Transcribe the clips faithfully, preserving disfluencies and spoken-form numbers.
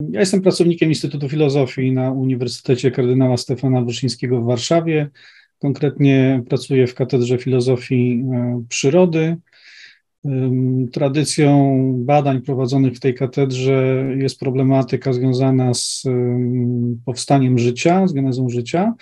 Ja jestem pracownikiem Instytutu Filozofii na Uniwersytecie Kardynała Stefana Wyszyńskiego w Warszawie. Konkretnie pracuję w Katedrze Filozofii Przyrody. Tradycją badań prowadzonych w tej katedrze jest problematyka związana z powstaniem życia, z genezą życia.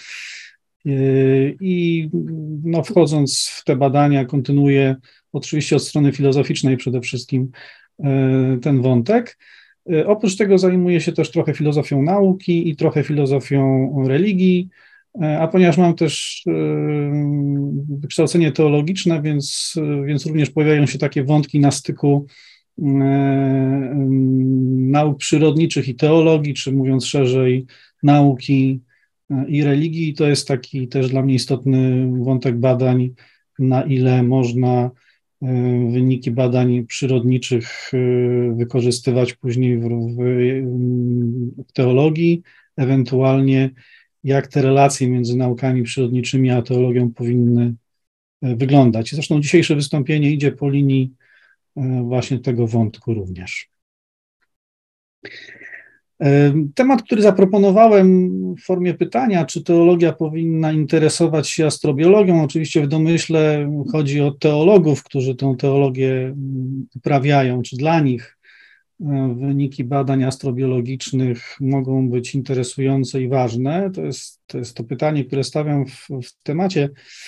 I no, wchodząc w te badania, kontynuuję oczywiście od strony filozoficznej przede wszystkim ten wątek. Oprócz tego zajmuję się też trochę filozofią nauki i trochę filozofią religii, a ponieważ mam też wykształcenie teologiczne, więc, więc również pojawiają się takie wątki na styku nauk przyrodniczych i teologii, czy mówiąc szerzej, nauki i religii. To jest taki też dla mnie istotny wątek badań, na ile można wyniki badań przyrodniczych wykorzystywać później w, w, w teologii, ewentualnie jak te relacje między naukami przyrodniczymi a teologią powinny wyglądać. Zresztą dzisiejsze wystąpienie idzie po linii właśnie tego wątku również. Temat, który zaproponowałem w formie pytania, czy teologia powinna interesować się astrobiologią, oczywiście w domyśle chodzi o teologów, którzy tę teologię uprawiają, czy dla nich wyniki badań astrobiologicznych mogą być interesujące i ważne. To jest to, jest to pytanie, które stawiam w, w temacie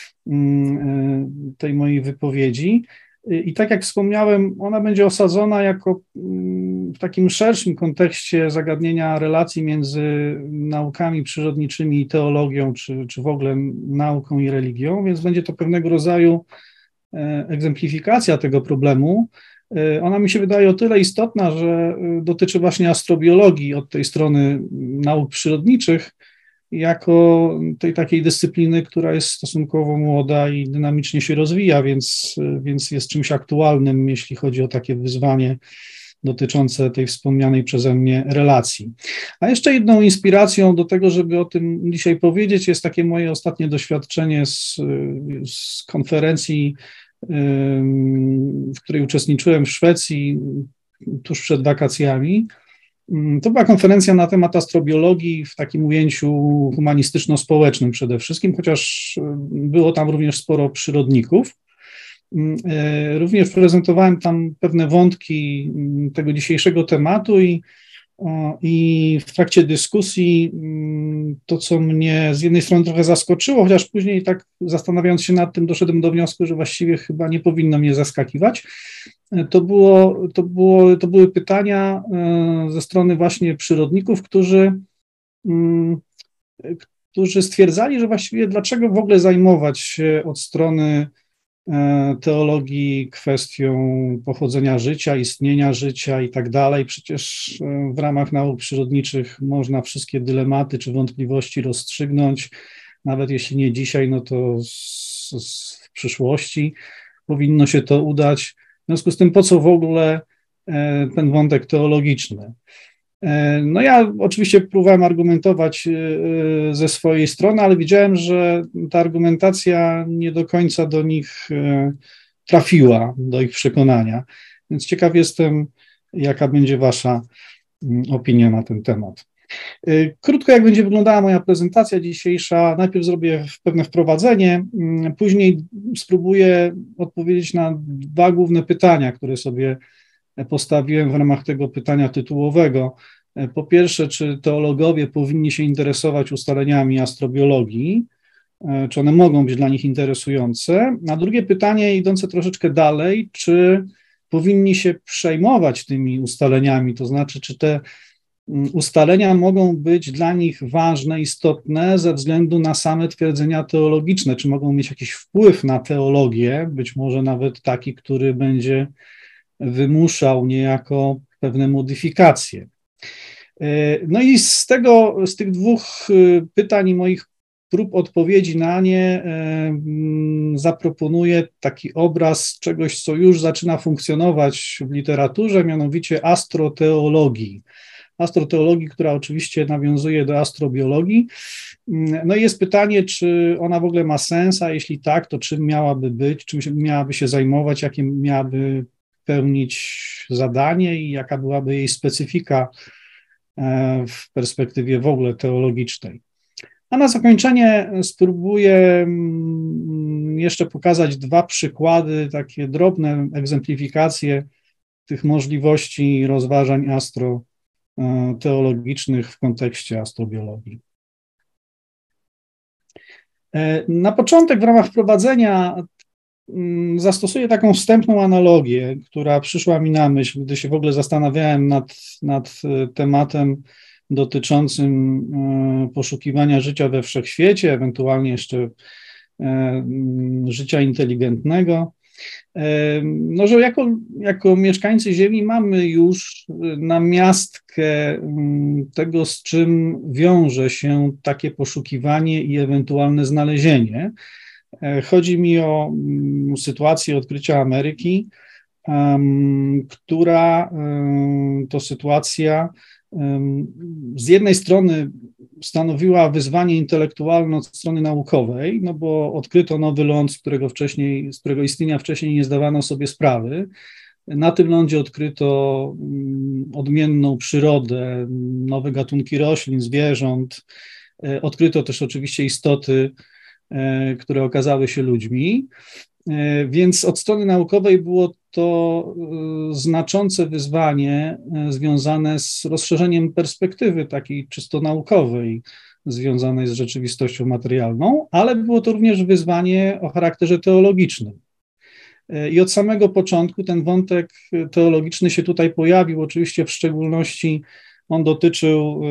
tej mojej wypowiedzi. I tak jak wspomniałem, ona będzie osadzona jako w takim szerszym kontekście zagadnienia relacji między naukami przyrodniczymi i teologią, czy, czy w ogóle nauką i religią, więc będzie to pewnego rodzaju egzemplifikacja tego problemu. Ona mi się wydaje o tyle istotna, że dotyczy właśnie astrobiologii od tej strony nauk przyrodniczych, jako tej takiej dyscypliny, która jest stosunkowo młoda i dynamicznie się rozwija, więc, więc jest czymś aktualnym, jeśli chodzi o takie wyzwanie dotyczące tej wspomnianej przeze mnie relacji. A jeszcze jedną inspiracją do tego, żeby o tym dzisiaj powiedzieć, jest takie moje ostatnie doświadczenie z, z konferencji, w której uczestniczyłem w Szwecji tuż przed wakacjami. To była konferencja na temat astrobiologii w takim ujęciu humanistyczno-społecznym przede wszystkim, chociaż było tam również sporo przyrodników. Również prezentowałem tam pewne wątki tego dzisiejszego tematu i, i w trakcie dyskusji to, co mnie z jednej strony trochę zaskoczyło, chociaż później tak zastanawiając się nad tym doszedłem do wniosku, że właściwie chyba nie powinno mnie zaskakiwać. To, było, to, było, to były pytania ze strony właśnie przyrodników, którzy, którzy stwierdzali, że właściwie dlaczego w ogóle zajmować się od strony teologii kwestią pochodzenia życia, istnienia życia i tak dalej. Przecież w ramach nauk przyrodniczych można wszystkie dylematy czy wątpliwości rozstrzygnąć, nawet jeśli nie dzisiaj, no to z, z, w przyszłości powinno się to udać. W związku z tym, po co w ogóle ten wątek teologiczny? No ja oczywiście próbowałem argumentować ze swojej strony, ale widziałem, że ta argumentacja nie do końca do nich trafiła, do ich przekonania. Więc ciekaw jestem, jaka będzie wasza opinia na ten temat. Krótko, jak będzie wyglądała moja prezentacja dzisiejsza, najpierw zrobię pewne wprowadzenie, później spróbuję odpowiedzieć na dwa główne pytania, które sobie postawiłem w ramach tego pytania tytułowego. Po pierwsze, czy teologowie powinni się interesować ustaleniami astrobiologii, czy one mogą być dla nich interesujące? A drugie pytanie, idące troszeczkę dalej, czy powinni się przejmować tymi ustaleniami, to znaczy, czy te ustalenia mogą być dla nich ważne, istotne ze względu na same twierdzenia teologiczne, czy mogą mieć jakiś wpływ na teologię, być może nawet taki, który będzie wymuszał niejako pewne modyfikacje. No i z tego, z tych dwóch pytań i moich prób odpowiedzi na nie zaproponuję taki obraz czegoś, co już zaczyna funkcjonować w literaturze, mianowicie astroteologii. Astroteologii, która oczywiście nawiązuje do astrobiologii. No i jest pytanie, czy ona w ogóle ma sens, a jeśli tak, to czym miałaby być, czym miałaby się zajmować, jakie miałaby pełnić zadanie i jaka byłaby jej specyfika w perspektywie w ogóle teologicznej. A na zakończenie spróbuję jeszcze pokazać dwa przykłady, takie drobne egzemplifikacje tych możliwości rozważań astroteologicznych w kontekście astrobiologii. Na początek w ramach wprowadzenia zastosuję taką wstępną analogię, która przyszła mi na myśl, gdy się w ogóle zastanawiałem nad, nad tematem dotyczącym poszukiwania życia we wszechświecie, ewentualnie jeszcze życia inteligentnego. No, że jako, jako mieszkańcy Ziemi mamy już namiastkę tego, z czym wiąże się takie poszukiwanie i ewentualne znalezienie. Chodzi mi o sytuację odkrycia Ameryki, która to sytuacja z jednej strony stanowiła wyzwanie intelektualne od strony naukowej, no bo odkryto nowy ląd, z którego wcześniej, z którego istnienia wcześniej nie zdawano sobie sprawy. Na tym lądzie odkryto odmienną przyrodę, nowe gatunki roślin, zwierząt. Odkryto też oczywiście istoty, które okazały się ludźmi. Więc od strony naukowej było to znaczące wyzwanie związane z rozszerzeniem perspektywy takiej czysto naukowej, związanej z rzeczywistością materialną, ale było to również wyzwanie o charakterze teologicznym. I od samego początku ten wątek teologiczny się tutaj pojawił, oczywiście w szczególności on dotyczył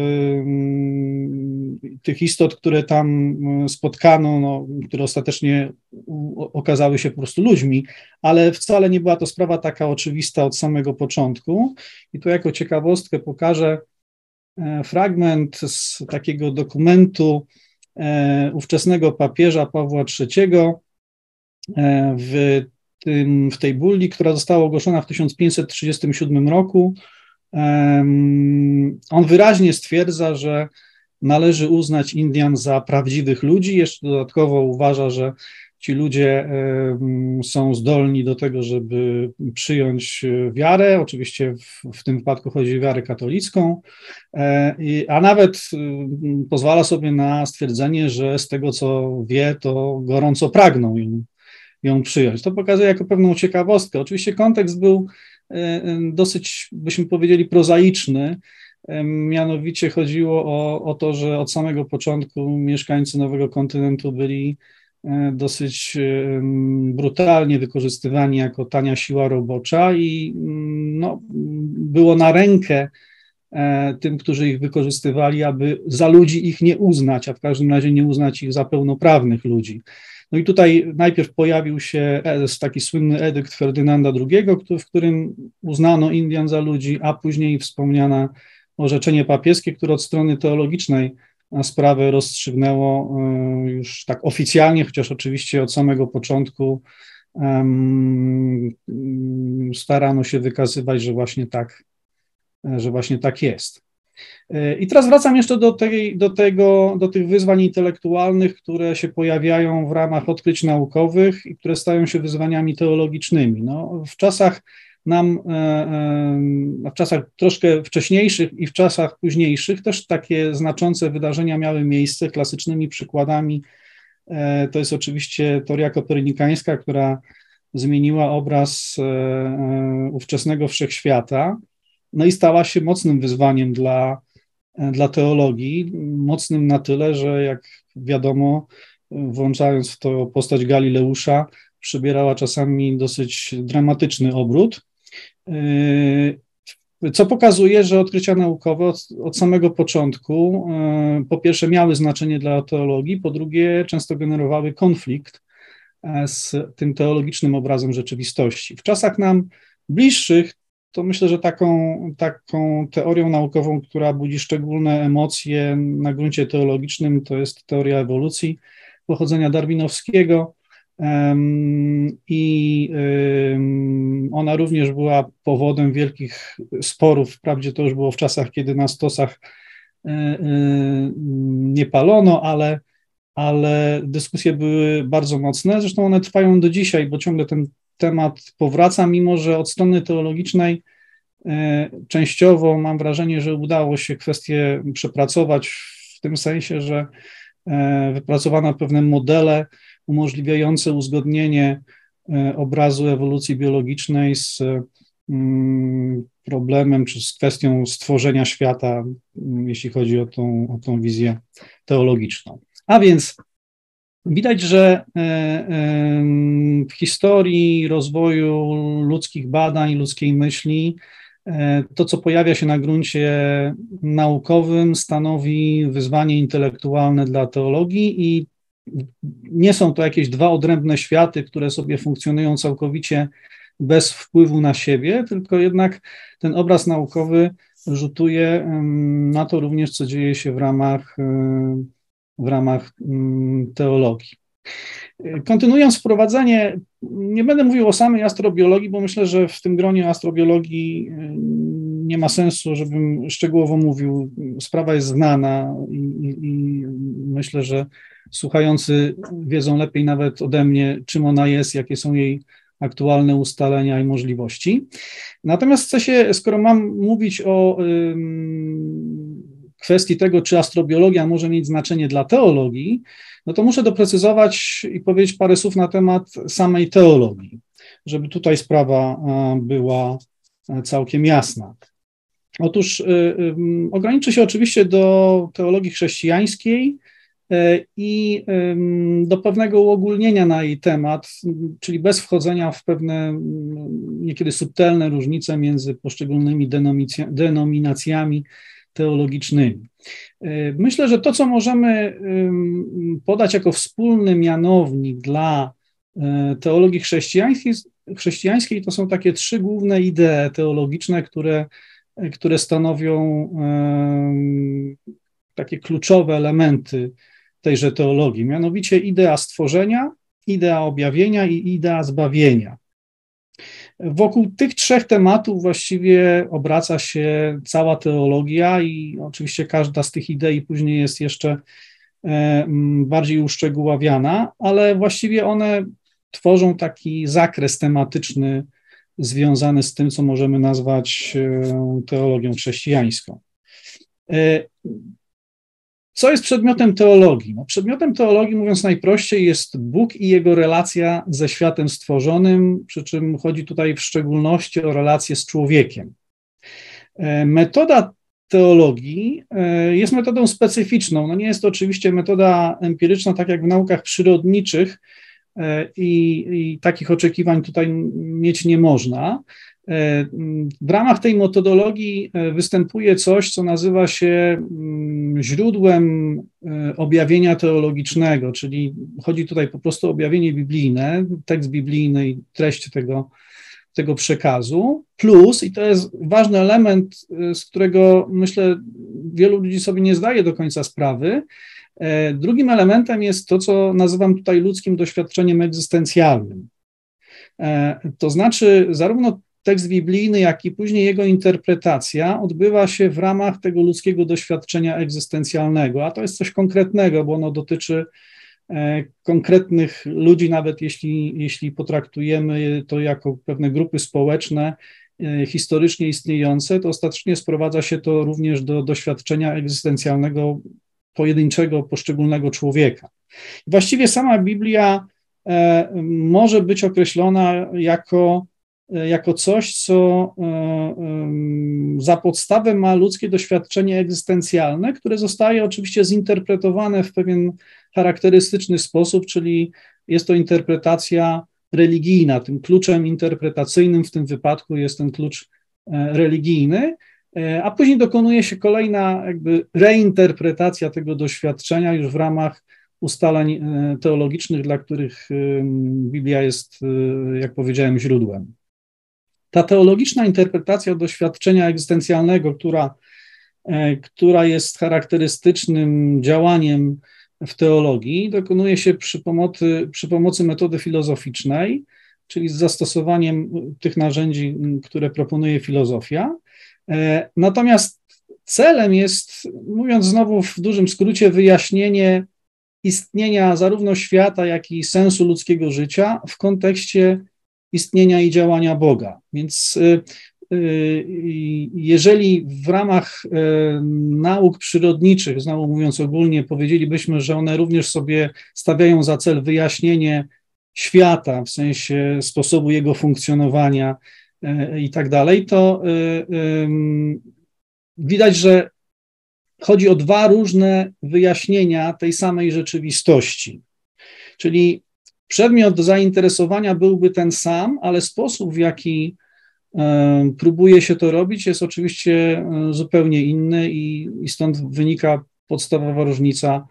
y, tych istot, które tam spotkano, no, które ostatecznie okazały się po prostu ludźmi, ale wcale nie była to sprawa taka oczywista od samego początku. I tu jako ciekawostkę pokażę fragment z takiego dokumentu e, ówczesnego papieża Pawła trzeciego e, w, tym, w tej bulli, która została ogłoszona w tysiąc pięćset trzydziestym siódmym roku. On wyraźnie stwierdza, że należy uznać Indian za prawdziwych ludzi. Jeszcze dodatkowo uważa, że ci ludzie są zdolni do tego, żeby przyjąć wiarę. Oczywiście w, w tym wypadku chodzi o wiarę katolicką, a nawet pozwala sobie na stwierdzenie, że z tego, co wie, to gorąco pragną ją, ją przyjąć. To pokazuje jako pewną ciekawostkę. Oczywiście kontekst był dosyć, byśmy powiedzieli, prozaiczny. Mianowicie chodziło o, o to, że od samego początku mieszkańcy Nowego Kontynentu byli dosyć brutalnie wykorzystywani jako tania siła robocza i no, było na rękę tym, którzy ich wykorzystywali, aby za ludzi ich nie uznać, a w każdym razie nie uznać ich za pełnoprawnych ludzi. No i tutaj najpierw pojawił się taki słynny edykt Ferdynanda drugiego, w którym uznano Indian za ludzi, a później wspomniane orzeczenie papieskie, które od strony teologicznej sprawę rozstrzygnęło już tak oficjalnie, chociaż oczywiście od samego początku um, starano się wykazywać, że właśnie tak, że właśnie tak jest. I teraz wracam jeszcze do, tej, do, tego, do tych wyzwań intelektualnych, które się pojawiają w ramach odkryć naukowych i które stają się wyzwaniami teologicznymi. No, w czasach nam, w czasach troszkę wcześniejszych i w czasach późniejszych też takie znaczące wydarzenia miały miejsce. Klasycznymi przykładami to jest oczywiście teoria kopernikańska, która zmieniła obraz ówczesnego wszechświata. No i stała się mocnym wyzwaniem dla, dla teologii, mocnym na tyle, że jak wiadomo, włączając w to postać Galileusza, przybierała czasami dosyć dramatyczny obrót, co pokazuje, że odkrycia naukowe od, od samego początku po pierwsze miały znaczenie dla teologii, po drugie często generowały konflikt z tym teologicznym obrazem rzeczywistości. W czasach nam bliższych to myślę, że taką, taką teorią naukową, która budzi szczególne emocje na gruncie teologicznym, to jest teoria ewolucji pochodzenia darwinowskiego um, i um, ona również była powodem wielkich sporów. Wprawdzie to już było w czasach, kiedy na stosach y, y, nie palono, ale, ale dyskusje były bardzo mocne. Zresztą one trwają do dzisiaj, bo ciągle ten temat powraca, mimo że od strony teologicznej Częściowo mam wrażenie, że udało się kwestię przepracować w tym sensie, że wypracowano pewne modele umożliwiające uzgodnienie obrazu ewolucji biologicznej z problemem czy z kwestią stworzenia świata, jeśli chodzi o tą, o tą wizję teologiczną. A więc widać, że w historii rozwoju ludzkich badań, ludzkiej myśli, to, co pojawia się na gruncie naukowym, stanowi wyzwanie intelektualne dla teologii i nie są to jakieś dwa odrębne światy, które sobie funkcjonują całkowicie bez wpływu na siebie, tylko jednak ten obraz naukowy rzutuje na to również, co dzieje się w ramach, w ramach teologii. Kontynuując wprowadzenie, nie będę mówił o samej astrobiologii, bo myślę, że w tym gronie astrobiologii nie ma sensu, żebym szczegółowo mówił. Sprawa jest znana i, i, i myślę, że słuchający wiedzą lepiej nawet ode mnie, czym ona jest, jakie są jej aktualne ustalenia i możliwości. Natomiast chcę się, skoro mam mówić o ym, kwestii tego, czy astrobiologia może mieć znaczenie dla teologii, no to muszę doprecyzować i powiedzieć parę słów na temat samej teologii, żeby tutaj sprawa była całkiem jasna. Otóż y, y, ograniczę się oczywiście do teologii chrześcijańskiej y, i y, do pewnego uogólnienia na jej temat, czyli bez wchodzenia w pewne niekiedy subtelne różnice między poszczególnymi denominacjami teologicznymi. Myślę, że to, co możemy podać jako wspólny mianownik dla teologii chrześcijańskiej, chrześcijańskiej, to są takie trzy główne idee teologiczne, które, które stanowią takie kluczowe elementy tejże teologii, mianowicie idea stworzenia, idea objawienia i idea zbawienia. Wokół tych trzech tematów właściwie obraca się cała teologia i oczywiście każda z tych idei później jest jeszcze bardziej uszczegóławiana, ale właściwie one tworzą taki zakres tematyczny związany z tym, co możemy nazwać teologią chrześcijańską. Co jest przedmiotem teologii? No, przedmiotem teologii, mówiąc najprościej, jest Bóg i jego relacja ze światem stworzonym, przy czym chodzi tutaj w szczególności o relację z człowiekiem. Metoda teologii jest metodą specyficzną. No nie jest to oczywiście metoda empiryczna, tak jak w naukach przyrodniczych, i, i takich oczekiwań tutaj mieć nie można. W ramach tej metodologii występuje coś, co nazywa się źródłem objawienia teologicznego, czyli chodzi tutaj po prostu o objawienie biblijne, tekst biblijny i treść tego, tego przekazu, plus, i to jest ważny element, z którego myślę wielu ludzi sobie nie zdaje do końca sprawy, drugim elementem jest to, co nazywam tutaj ludzkim doświadczeniem egzystencjalnym. To znaczy zarówno tekst biblijny, jak i później jego interpretacja odbywa się w ramach tego ludzkiego doświadczenia egzystencjalnego, a to jest coś konkretnego, bo ono dotyczy konkretnych ludzi, nawet jeśli, jeśli potraktujemy to jako pewne grupy społeczne, historycznie istniejące, to ostatecznie sprowadza się to również do doświadczenia egzystencjalnego pojedynczego, poszczególnego człowieka. Właściwie sama Biblia może być określona jako jako coś, co za podstawę ma ludzkie doświadczenie egzystencjalne, które zostaje oczywiście zinterpretowane w pewien charakterystyczny sposób, czyli jest to interpretacja religijna. Tym kluczem interpretacyjnym w tym wypadku jest ten klucz religijny, a później dokonuje się kolejna jakby reinterpretacja tego doświadczenia już w ramach ustaleń teologicznych, dla których Biblia jest, jak powiedziałem, źródłem. Ta teologiczna interpretacja doświadczenia egzystencjalnego, która, która jest charakterystycznym działaniem w teologii, dokonuje się przy pomocy, przy pomocy metody filozoficznej, czyli z zastosowaniem tych narzędzi, które proponuje filozofia. Natomiast celem jest, mówiąc znowu w dużym skrócie, wyjaśnienie istnienia zarówno świata, jak i sensu ludzkiego życia w kontekście istnienia i działania Boga. Więc jeżeli w ramach nauk przyrodniczych, znowu mówiąc ogólnie, powiedzielibyśmy, że one również sobie stawiają za cel wyjaśnienie świata, w sensie sposobu jego funkcjonowania i tak dalej, to widać, że chodzi o dwa różne wyjaśnienia tej samej rzeczywistości. Czyli przedmiot zainteresowania byłby ten sam, ale sposób, w jaki próbuje się to robić, jest oczywiście zupełnie inny i, i stąd wynika podstawowa różnica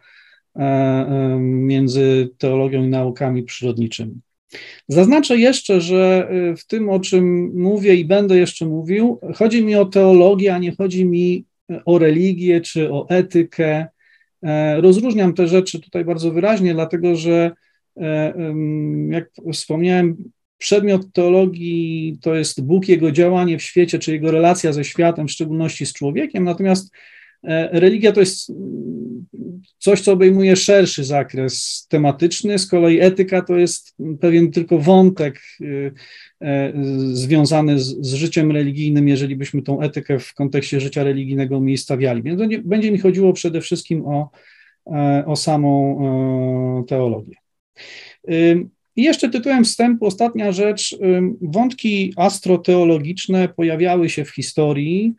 między teologią i naukami przyrodniczymi. Zaznaczę jeszcze, że w tym, o czym mówię i będę jeszcze mówił, chodzi mi o teologię, a nie chodzi mi o religię czy o etykę. Rozróżniam te rzeczy tutaj bardzo wyraźnie, dlatego że, jak wspomniałem, przedmiot teologii to jest Bóg, Jego działanie w świecie, czy Jego relacja ze światem, w szczególności z człowiekiem, natomiast religia to jest coś, co obejmuje szerszy zakres tematyczny, z kolei etyka to jest pewien tylko wątek związany z, z życiem religijnym, jeżeli byśmy tą etykę w kontekście życia religijnego umiejscawiali. Więc będzie, będzie mi chodziło przede wszystkim o, o samą teologię. I jeszcze tytułem wstępu ostatnia rzecz. Wątki astroteologiczne pojawiały się w historii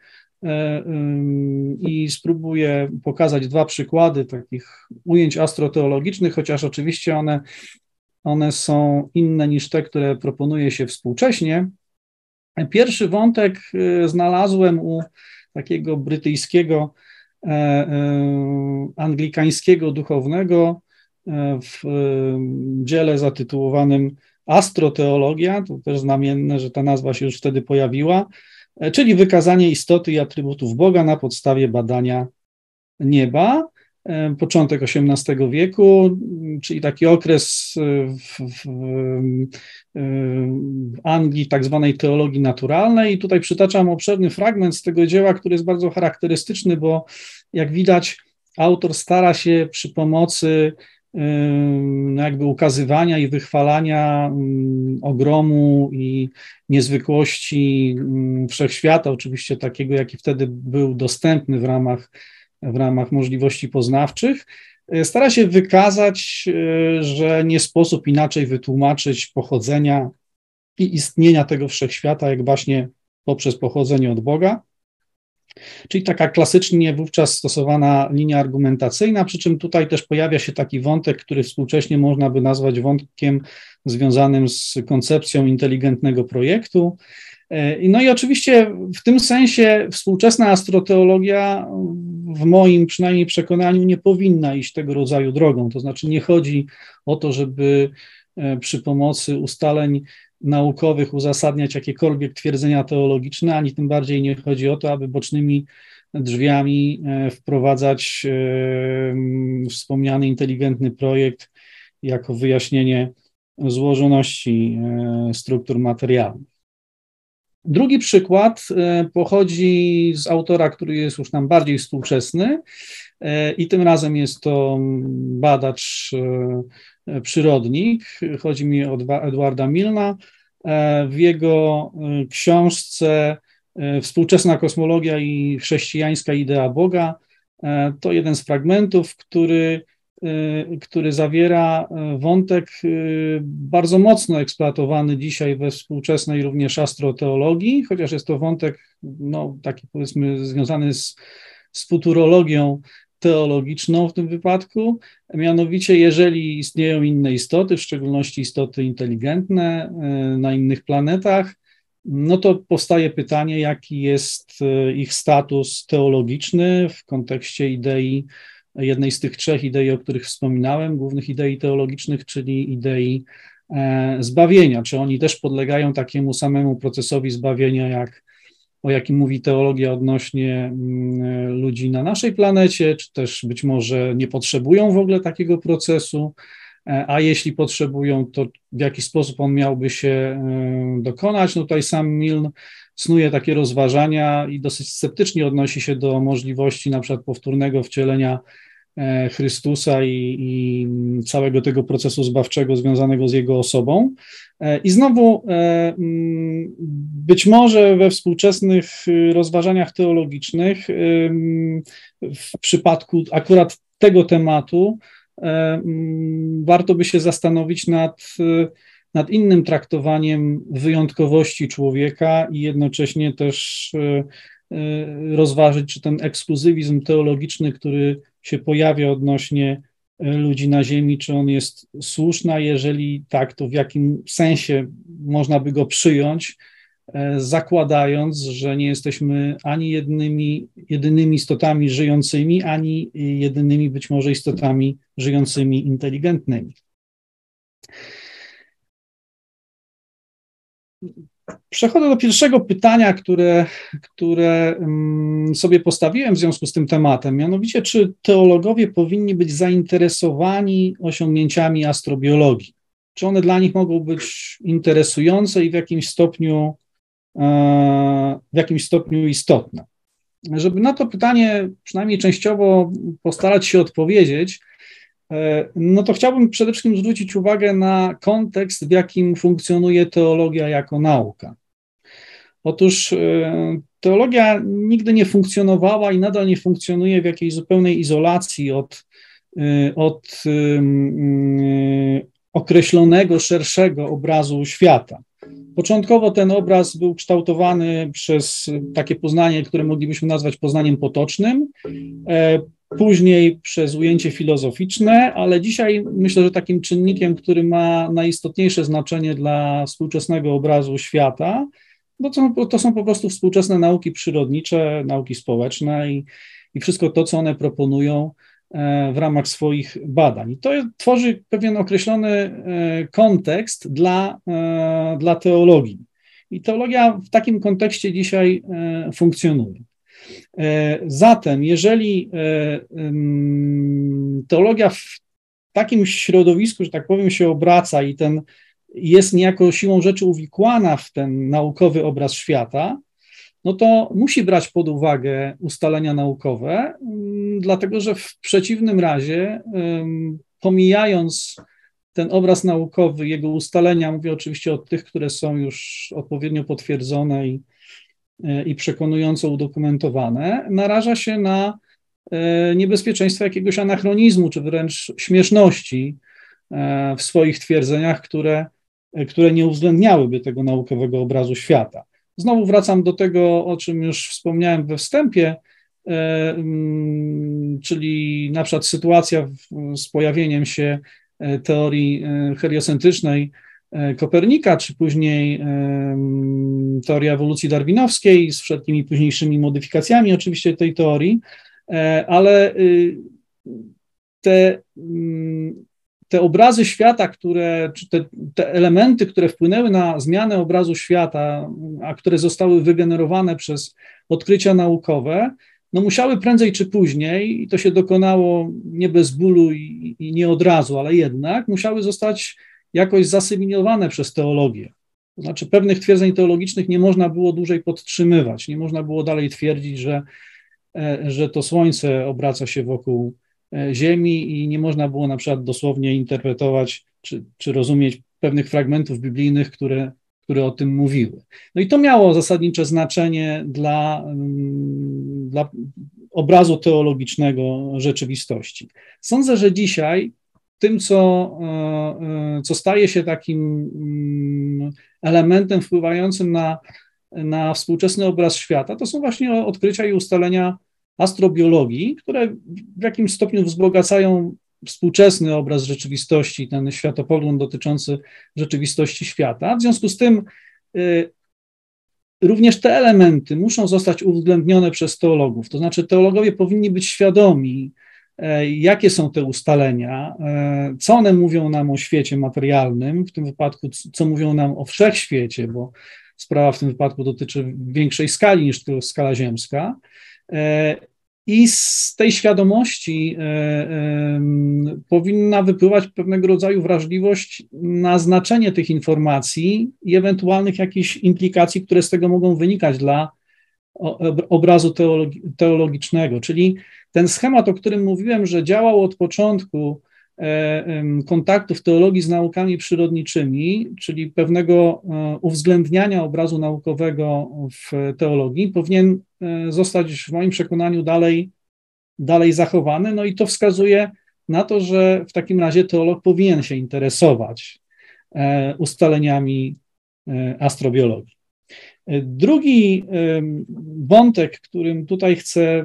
i spróbuję pokazać dwa przykłady takich ujęć astroteologicznych, chociaż oczywiście one, one są inne niż te, które proponuje się współcześnie. Pierwszy wątek znalazłem u takiego brytyjskiego, anglikańskiego duchownego w dziele zatytułowanym Astroteologia, to też znamienne, że ta nazwa się już wtedy pojawiła, czyli wykazanie istoty i atrybutów Boga na podstawie badania nieba, początek osiemnastego wieku, czyli taki okres w, w, w Anglii tak zwanej teologii naturalnej. I tutaj przytaczam obszerny fragment z tego dzieła, który jest bardzo charakterystyczny, bo jak widać autor stara się przy pomocy no jakby ukazywania i wychwalania ogromu i niezwykłości wszechświata, oczywiście takiego, jaki wtedy był dostępny w ramach, w ramach możliwości poznawczych, stara się wykazać, że nie sposób inaczej wytłumaczyć pochodzenia i istnienia tego wszechświata, jak właśnie poprzez pochodzenie od Boga. Czyli taka klasycznie wówczas stosowana linia argumentacyjna, przy czym tutaj też pojawia się taki wątek, który współcześnie można by nazwać wątkiem związanym z koncepcją inteligentnego projektu. No i oczywiście w tym sensie współczesna astroteologia w moim przynajmniej przekonaniu nie powinna iść tego rodzaju drogą, to znaczy nie chodzi o to, żeby przy pomocy ustaleń naukowych uzasadniać jakiekolwiek twierdzenia teologiczne, ani tym bardziej nie chodzi o to, aby bocznymi drzwiami wprowadzać wspomniany inteligentny projekt jako wyjaśnienie złożoności struktur materialnych. Drugi przykład pochodzi z autora, który jest już nam bardziej współczesny i tym razem jest to badacz, przyrodnik. Chodzi mi o Edwarda Milna. W jego książce Współczesna kosmologia i chrześcijańska idea Boga to jeden z fragmentów, który, który zawiera wątek bardzo mocno eksploatowany dzisiaj we współczesnej również astroteologii, chociaż jest to wątek no, taki powiedzmy związany z, z futurologią teologiczną w tym wypadku, mianowicie jeżeli istnieją inne istoty, w szczególności istoty inteligentne na innych planetach, no to powstaje pytanie, jaki jest ich status teologiczny w kontekście idei, jednej z tych trzech idei, o których wspominałem, głównych idei teologicznych, czyli idei zbawienia. Czy oni też podlegają takiemu samemu procesowi zbawienia, jak o jakim mówi teologia odnośnie ludzi na naszej planecie, czy też być może nie potrzebują w ogóle takiego procesu, a jeśli potrzebują, to w jaki sposób on miałby się dokonać. No tutaj sam Milne snuje takie rozważania i dosyć sceptycznie odnosi się do możliwości na przykład powtórnego wcielenia Chrystusa i, i całego tego procesu zbawczego związanego z Jego osobą. I znowu być może we współczesnych rozważaniach teologicznych w przypadku akurat tego tematu warto by się zastanowić nad, nad innym traktowaniem wyjątkowości człowieka i jednocześnie też rozważyć, czy ten ekskluzywizm teologiczny, który się pojawia odnośnie ludzi na ziemi, czy on jest słuszny, a jeżeli tak, to w jakim sensie można by go przyjąć, zakładając, że nie jesteśmy ani jednymi, jedynymi istotami żyjącymi, ani jedynymi być może istotami żyjącymi inteligentnymi. Przechodzę do pierwszego pytania, które, które sobie postawiłem w związku z tym tematem, mianowicie, czy teologowie powinni być zainteresowani osiągnięciami astrobiologii? Czy one dla nich mogą być interesujące i w jakimś stopniu, w jakimś stopniu istotne? Żeby na to pytanie przynajmniej częściowo postarać się odpowiedzieć, no to chciałbym przede wszystkim zwrócić uwagę na kontekst, w jakim funkcjonuje teologia jako nauka. Otóż teologia nigdy nie funkcjonowała i nadal nie funkcjonuje w jakiejś zupełnej izolacji od, od określonego, szerszego obrazu świata. Początkowo ten obraz był kształtowany przez takie poznanie, które moglibyśmy nazwać poznaniem potocznym, później przez ujęcie filozoficzne, ale dzisiaj myślę, że takim czynnikiem, który ma najistotniejsze znaczenie dla współczesnego obrazu świata, bo to, to są po prostu współczesne nauki przyrodnicze, nauki społeczne i, i wszystko to, co one proponują w ramach swoich badań. I to tworzy pewien określony kontekst dla, dla teologii. I teologia w takim kontekście dzisiaj funkcjonuje. Zatem, jeżeli teologia w takim środowisku, że tak powiem, się obraca i ten jest niejako siłą rzeczy uwikłana w ten naukowy obraz świata, no to musi brać pod uwagę ustalenia naukowe, dlatego że w przeciwnym razie, pomijając ten obraz naukowy, jego ustalenia, mówię oczywiście o tych, które są już odpowiednio potwierdzone i, i przekonująco udokumentowane, naraża się na niebezpieczeństwo jakiegoś anachronizmu, czy wręcz śmieszności w swoich twierdzeniach, które, które nie uwzględniałyby tego naukowego obrazu świata. Znowu wracam do tego, o czym już wspomniałem we wstępie, czyli na przykład sytuacja z pojawieniem się teorii heliocentrycznej Kopernika, czy później teoria ewolucji darwinowskiej z wszelkimi późniejszymi modyfikacjami oczywiście tej teorii, ale te, te obrazy świata, które, czy te, te elementy, które wpłynęły na zmianę obrazu świata, a które zostały wygenerowane przez odkrycia naukowe, no musiały prędzej czy później, i to się dokonało nie bez bólu i, i nie od razu, ale jednak musiały zostać jakoś zasymilowane przez teologię. To znaczy pewnych twierdzeń teologicznych nie można było dłużej podtrzymywać, nie można było dalej twierdzić, że, że to Słońce obraca się wokół Ziemi i nie można było na przykład dosłownie interpretować czy, czy rozumieć pewnych fragmentów biblijnych, które, które o tym mówiły. No i to miało zasadnicze znaczenie dla, dla obrazu teologicznego rzeczywistości. Sądzę, że dzisiaj tym, co, co staje się takim elementem wpływającym na, na współczesny obraz świata, to są właśnie odkrycia i ustalenia astrobiologii, które w jakimś stopniu wzbogacają współczesny obraz rzeczywistości, ten światopogląd dotyczący rzeczywistości świata. W związku z tym y, również te elementy muszą zostać uwzględnione przez teologów, to znaczy teologowie powinni być świadomi, y, jakie są te ustalenia, y, co one mówią nam o świecie materialnym, w tym wypadku co mówią nam o wszechświecie, bo sprawa w tym wypadku dotyczy większej skali niż tylko skala ziemska. I z tej świadomości powinna wypływać pewnego rodzaju wrażliwość na znaczenie tych informacji i ewentualnych jakichś implikacji, które z tego mogą wynikać dla obrazu teologi- teologicznego. Czyli ten schemat, o którym mówiłem, że działał od początku kontaktów teologii z naukami przyrodniczymi, czyli pewnego uwzględniania obrazu naukowego w teologii, powinien zostać w moim przekonaniu dalej, dalej zachowany. No i to wskazuje na to, że w takim razie teolog powinien się interesować ustaleniami astrobiologii. Drugi wątek, którym tutaj chcę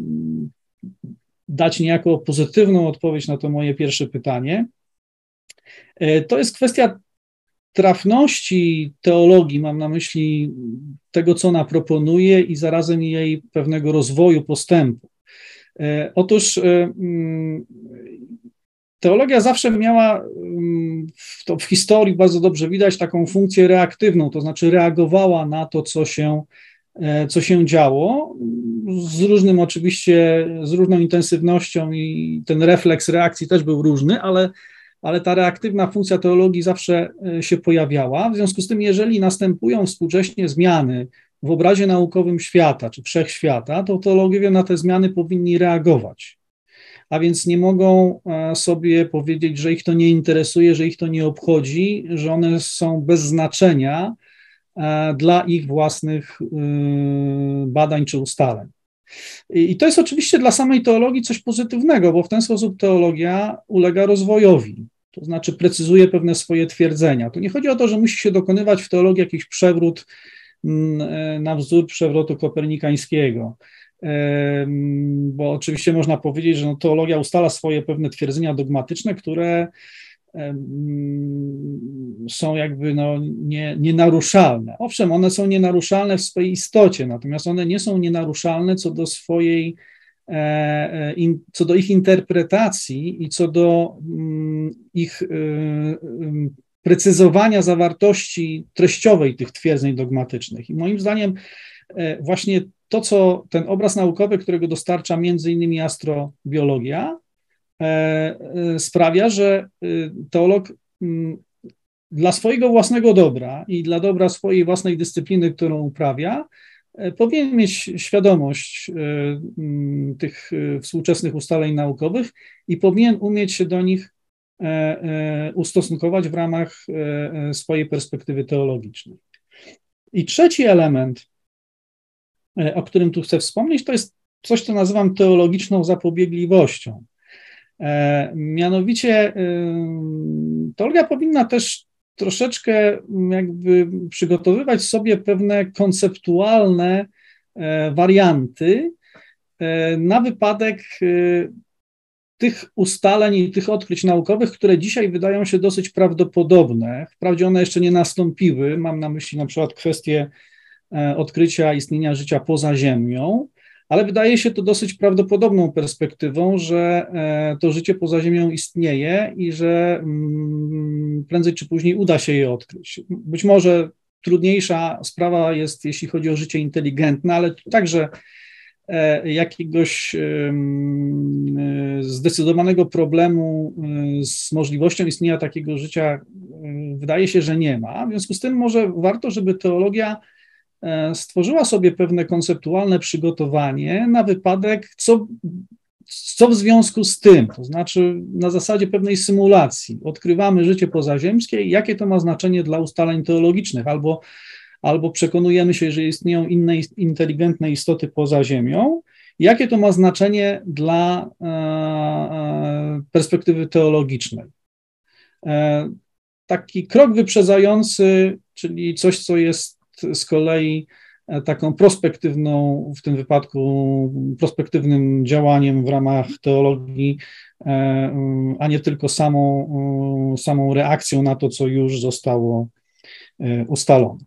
dać niejako pozytywną odpowiedź na to moje pierwsze pytanie, to jest kwestia trafności teologii, mam na myśli tego, co ona proponuje i zarazem jej pewnego rozwoju, postępu. Otóż teologia zawsze miała, to w historii bardzo dobrze widać, taką funkcję reaktywną, to znaczy reagowała na to, co się, co się działo, z różnym oczywiście, z różną intensywnością i ten refleks reakcji też był różny, ale, ale ta reaktywna funkcja teologii zawsze się pojawiała. W związku z tym, jeżeli następują współcześnie zmiany w obrazie naukowym świata czy wszechświata, to teologowie na te zmiany powinni reagować. A więc nie mogą sobie powiedzieć, że ich to nie interesuje, że ich to nie obchodzi, że one są bez znaczenia dla ich własnych badań czy ustaleń. I to jest oczywiście dla samej teologii coś pozytywnego, bo w ten sposób teologia ulega rozwojowi, to znaczy precyzuje pewne swoje twierdzenia. Tu nie chodzi o to, że musi się dokonywać w teologii jakiś przewrót na wzór przewrotu kopernikańskiego, bo oczywiście można powiedzieć, że no, teologia ustala swoje pewne twierdzenia dogmatyczne, które są jakby no, nie, nienaruszalne. Owszem, one są nienaruszalne w swojej istocie, natomiast one nie są nienaruszalne co do swojej, co do ich interpretacji i co do ich precyzowania zawartości treściowej tych twierdzeń dogmatycznych. I moim zdaniem właśnie to, co ten obraz naukowy, którego dostarcza między innymi astrobiologia, sprawia, że teolog dla swojego własnego dobra i dla dobra swojej własnej dyscypliny, którą uprawia, powinien mieć świadomość tych współczesnych ustaleń naukowych i powinien umieć się do nich ustosunkować w ramach swojej perspektywy teologicznej. I trzeci element, o którym tu chcę wspomnieć, to jest coś, co nazywam teologiczną zapobiegliwością. Mianowicie teologia powinna też troszeczkę jakby przygotowywać sobie pewne konceptualne warianty na wypadek tych ustaleń i tych odkryć naukowych, które dzisiaj wydają się dosyć prawdopodobne. Wprawdzie one jeszcze nie nastąpiły, mam na myśli na przykład kwestię odkrycia istnienia życia poza Ziemią, ale wydaje się to dosyć prawdopodobną perspektywą, że to życie poza Ziemią istnieje i że prędzej czy później uda się je odkryć. Być może trudniejsza sprawa jest, jeśli chodzi o życie inteligentne, ale także jakiegoś zdecydowanego problemu z możliwością istnienia takiego życia wydaje się, że nie ma. W związku z tym może warto, żeby teologia stworzyła sobie pewne konceptualne przygotowanie na wypadek, co, co w związku z tym, to znaczy na zasadzie pewnej symulacji. Odkrywamy życie pozaziemskie i jakie to ma znaczenie dla ustaleń teologicznych, albo, albo przekonujemy się, że istnieją inne inteligentne istoty poza Ziemią, jakie to ma znaczenie dla e, perspektywy teologicznej. E, taki krok wyprzedzający, czyli coś, co jest z kolei taką prospektywną, w tym wypadku prospektywnym działaniem w ramach teologii, a nie tylko samą, samą reakcją na to, co już zostało ustalone.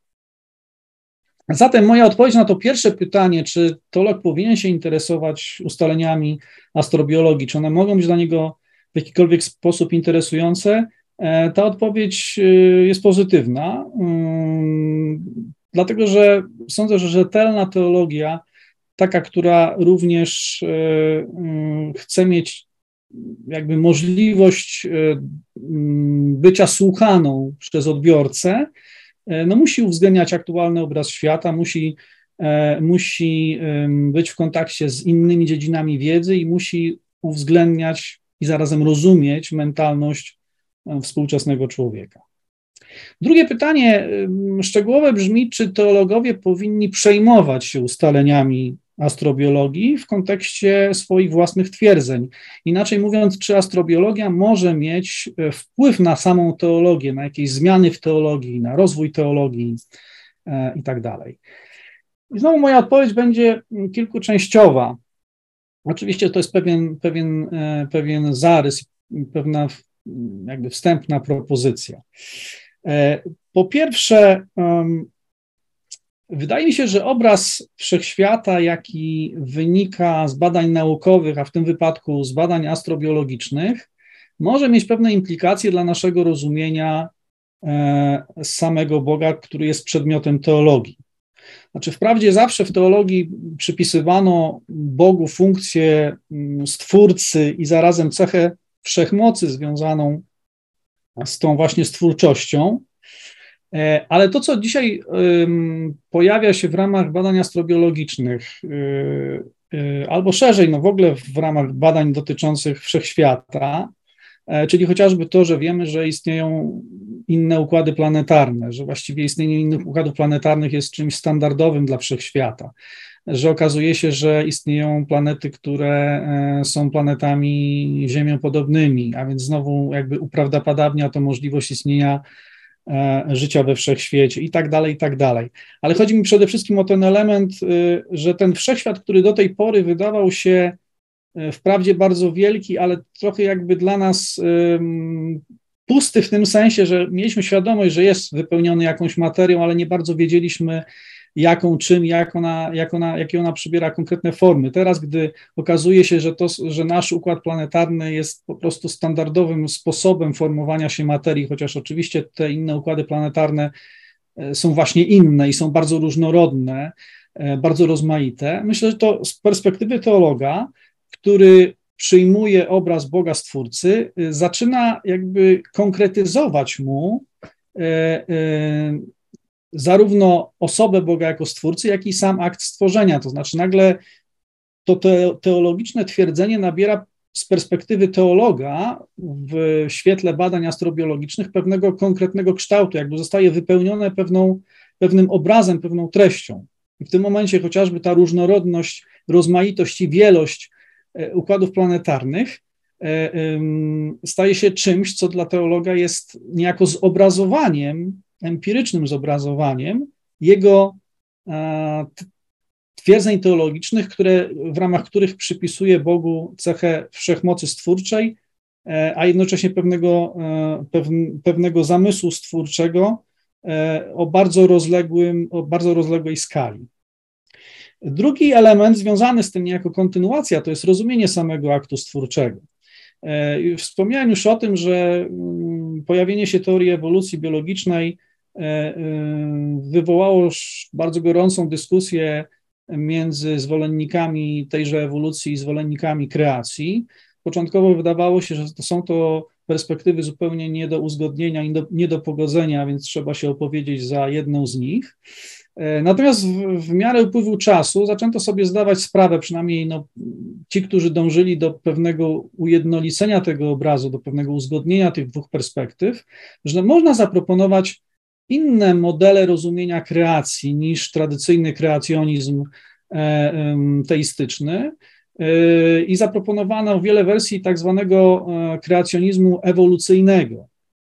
Zatem moja odpowiedź na to pierwsze pytanie, czy teolog powinien się interesować ustaleniami astrobiologii, czy one mogą być dla niego w jakikolwiek sposób interesujące, ta odpowiedź jest pozytywna. Dlatego, że sądzę, że rzetelna teologia, taka, która również chce mieć jakby możliwość bycia słuchaną przez odbiorcę, no musi uwzględniać aktualny obraz świata, musi musi być w kontakcie z innymi dziedzinami wiedzy i musi uwzględniać i zarazem rozumieć mentalność współczesnego człowieka. Drugie pytanie szczegółowe brzmi, czy teologowie powinni przejmować się ustaleniami astrobiologii w kontekście swoich własnych twierdzeń. Inaczej mówiąc, czy astrobiologia może mieć wpływ na samą teologię, na jakieś zmiany w teologii, na rozwój teologii i tak dalej. I znowu moja odpowiedź będzie kilkuczęściowa. Oczywiście to jest pewien, pewien, pewien zarys, pewna jakby wstępna propozycja. Po pierwsze, wydaje mi się, że obraz wszechświata, jaki wynika z badań naukowych, a w tym wypadku z badań astrobiologicznych, może mieć pewne implikacje dla naszego rozumienia samego Boga, który jest przedmiotem teologii. Znaczy, wprawdzie zawsze w teologii przypisywano Bogu funkcję stwórcy i zarazem cechę wszechmocy związaną z tą właśnie stwórczością, ale to, co dzisiaj pojawia się w ramach badań astrobiologicznych, albo szerzej, no w ogóle w ramach badań dotyczących wszechświata, czyli chociażby to, że wiemy, że istnieją inne układy planetarne, że właściwie istnienie innych układów planetarnych jest czymś standardowym dla wszechświata, że okazuje się, że istnieją planety, które są planetami Ziemią podobnymi, a więc znowu jakby uprawdopodobnia to możliwość istnienia życia we wszechświecie i tak dalej, i tak dalej. Ale chodzi mi przede wszystkim o ten element, że ten wszechświat, który do tej pory wydawał się wprawdzie bardzo wielki, ale trochę jakby dla nas pusty w tym sensie, że mieliśmy świadomość, że jest wypełniony jakąś materią, ale nie bardzo wiedzieliśmy, jaką, czym, jak ona, jak ona, jakie ona przybiera konkretne formy. Teraz, gdy okazuje się, że, to, że nasz układ planetarny jest po prostu standardowym sposobem formowania się materii, chociaż oczywiście te inne układy planetarne są właśnie inne i są bardzo różnorodne, bardzo rozmaite, myślę, że to z perspektywy teologa, który przyjmuje obraz Boga Stwórcy, zaczyna jakby konkretyzować mu e, e, zarówno osobę Boga jako Stwórcy, jak i sam akt stworzenia. To znaczy nagle to te, teologiczne twierdzenie nabiera z perspektywy teologa w świetle badań astrobiologicznych pewnego konkretnego kształtu, jakby zostaje wypełnione pewną, pewnym obrazem, pewną treścią. I w tym momencie chociażby ta różnorodność, rozmaitość i wielość układów planetarnych staje się czymś, co dla teologa jest niejako zobrazowaniem, empirycznym zobrazowaniem jego twierdzeń teologicznych, które, w ramach których przypisuje Bogu cechę wszechmocy stwórczej, a jednocześnie pewnego, pewnego zamysłu stwórczego o bardzo rozległym, o bardzo rozległej skali. Drugi element związany z tym niejako kontynuacja, to jest rozumienie samego aktu stwórczego. Wspomniałem już o tym, że pojawienie się teorii ewolucji biologicznej wywołało bardzo gorącą dyskusję między zwolennikami tejże ewolucji i zwolennikami kreacji. Początkowo wydawało się, że to są to perspektywy zupełnie nie do uzgodnienia, nie do pogodzenia, więc trzeba się opowiedzieć za jedną z nich. Natomiast w, w miarę upływu czasu zaczęto sobie zdawać sprawę, przynajmniej no, ci, którzy dążyli do pewnego ujednolicenia tego obrazu, do pewnego uzgodnienia tych dwóch perspektyw, że można zaproponować inne modele rozumienia kreacji niż tradycyjny kreacjonizm teistyczny i zaproponowano wiele wersji tak zwanego kreacjonizmu ewolucyjnego,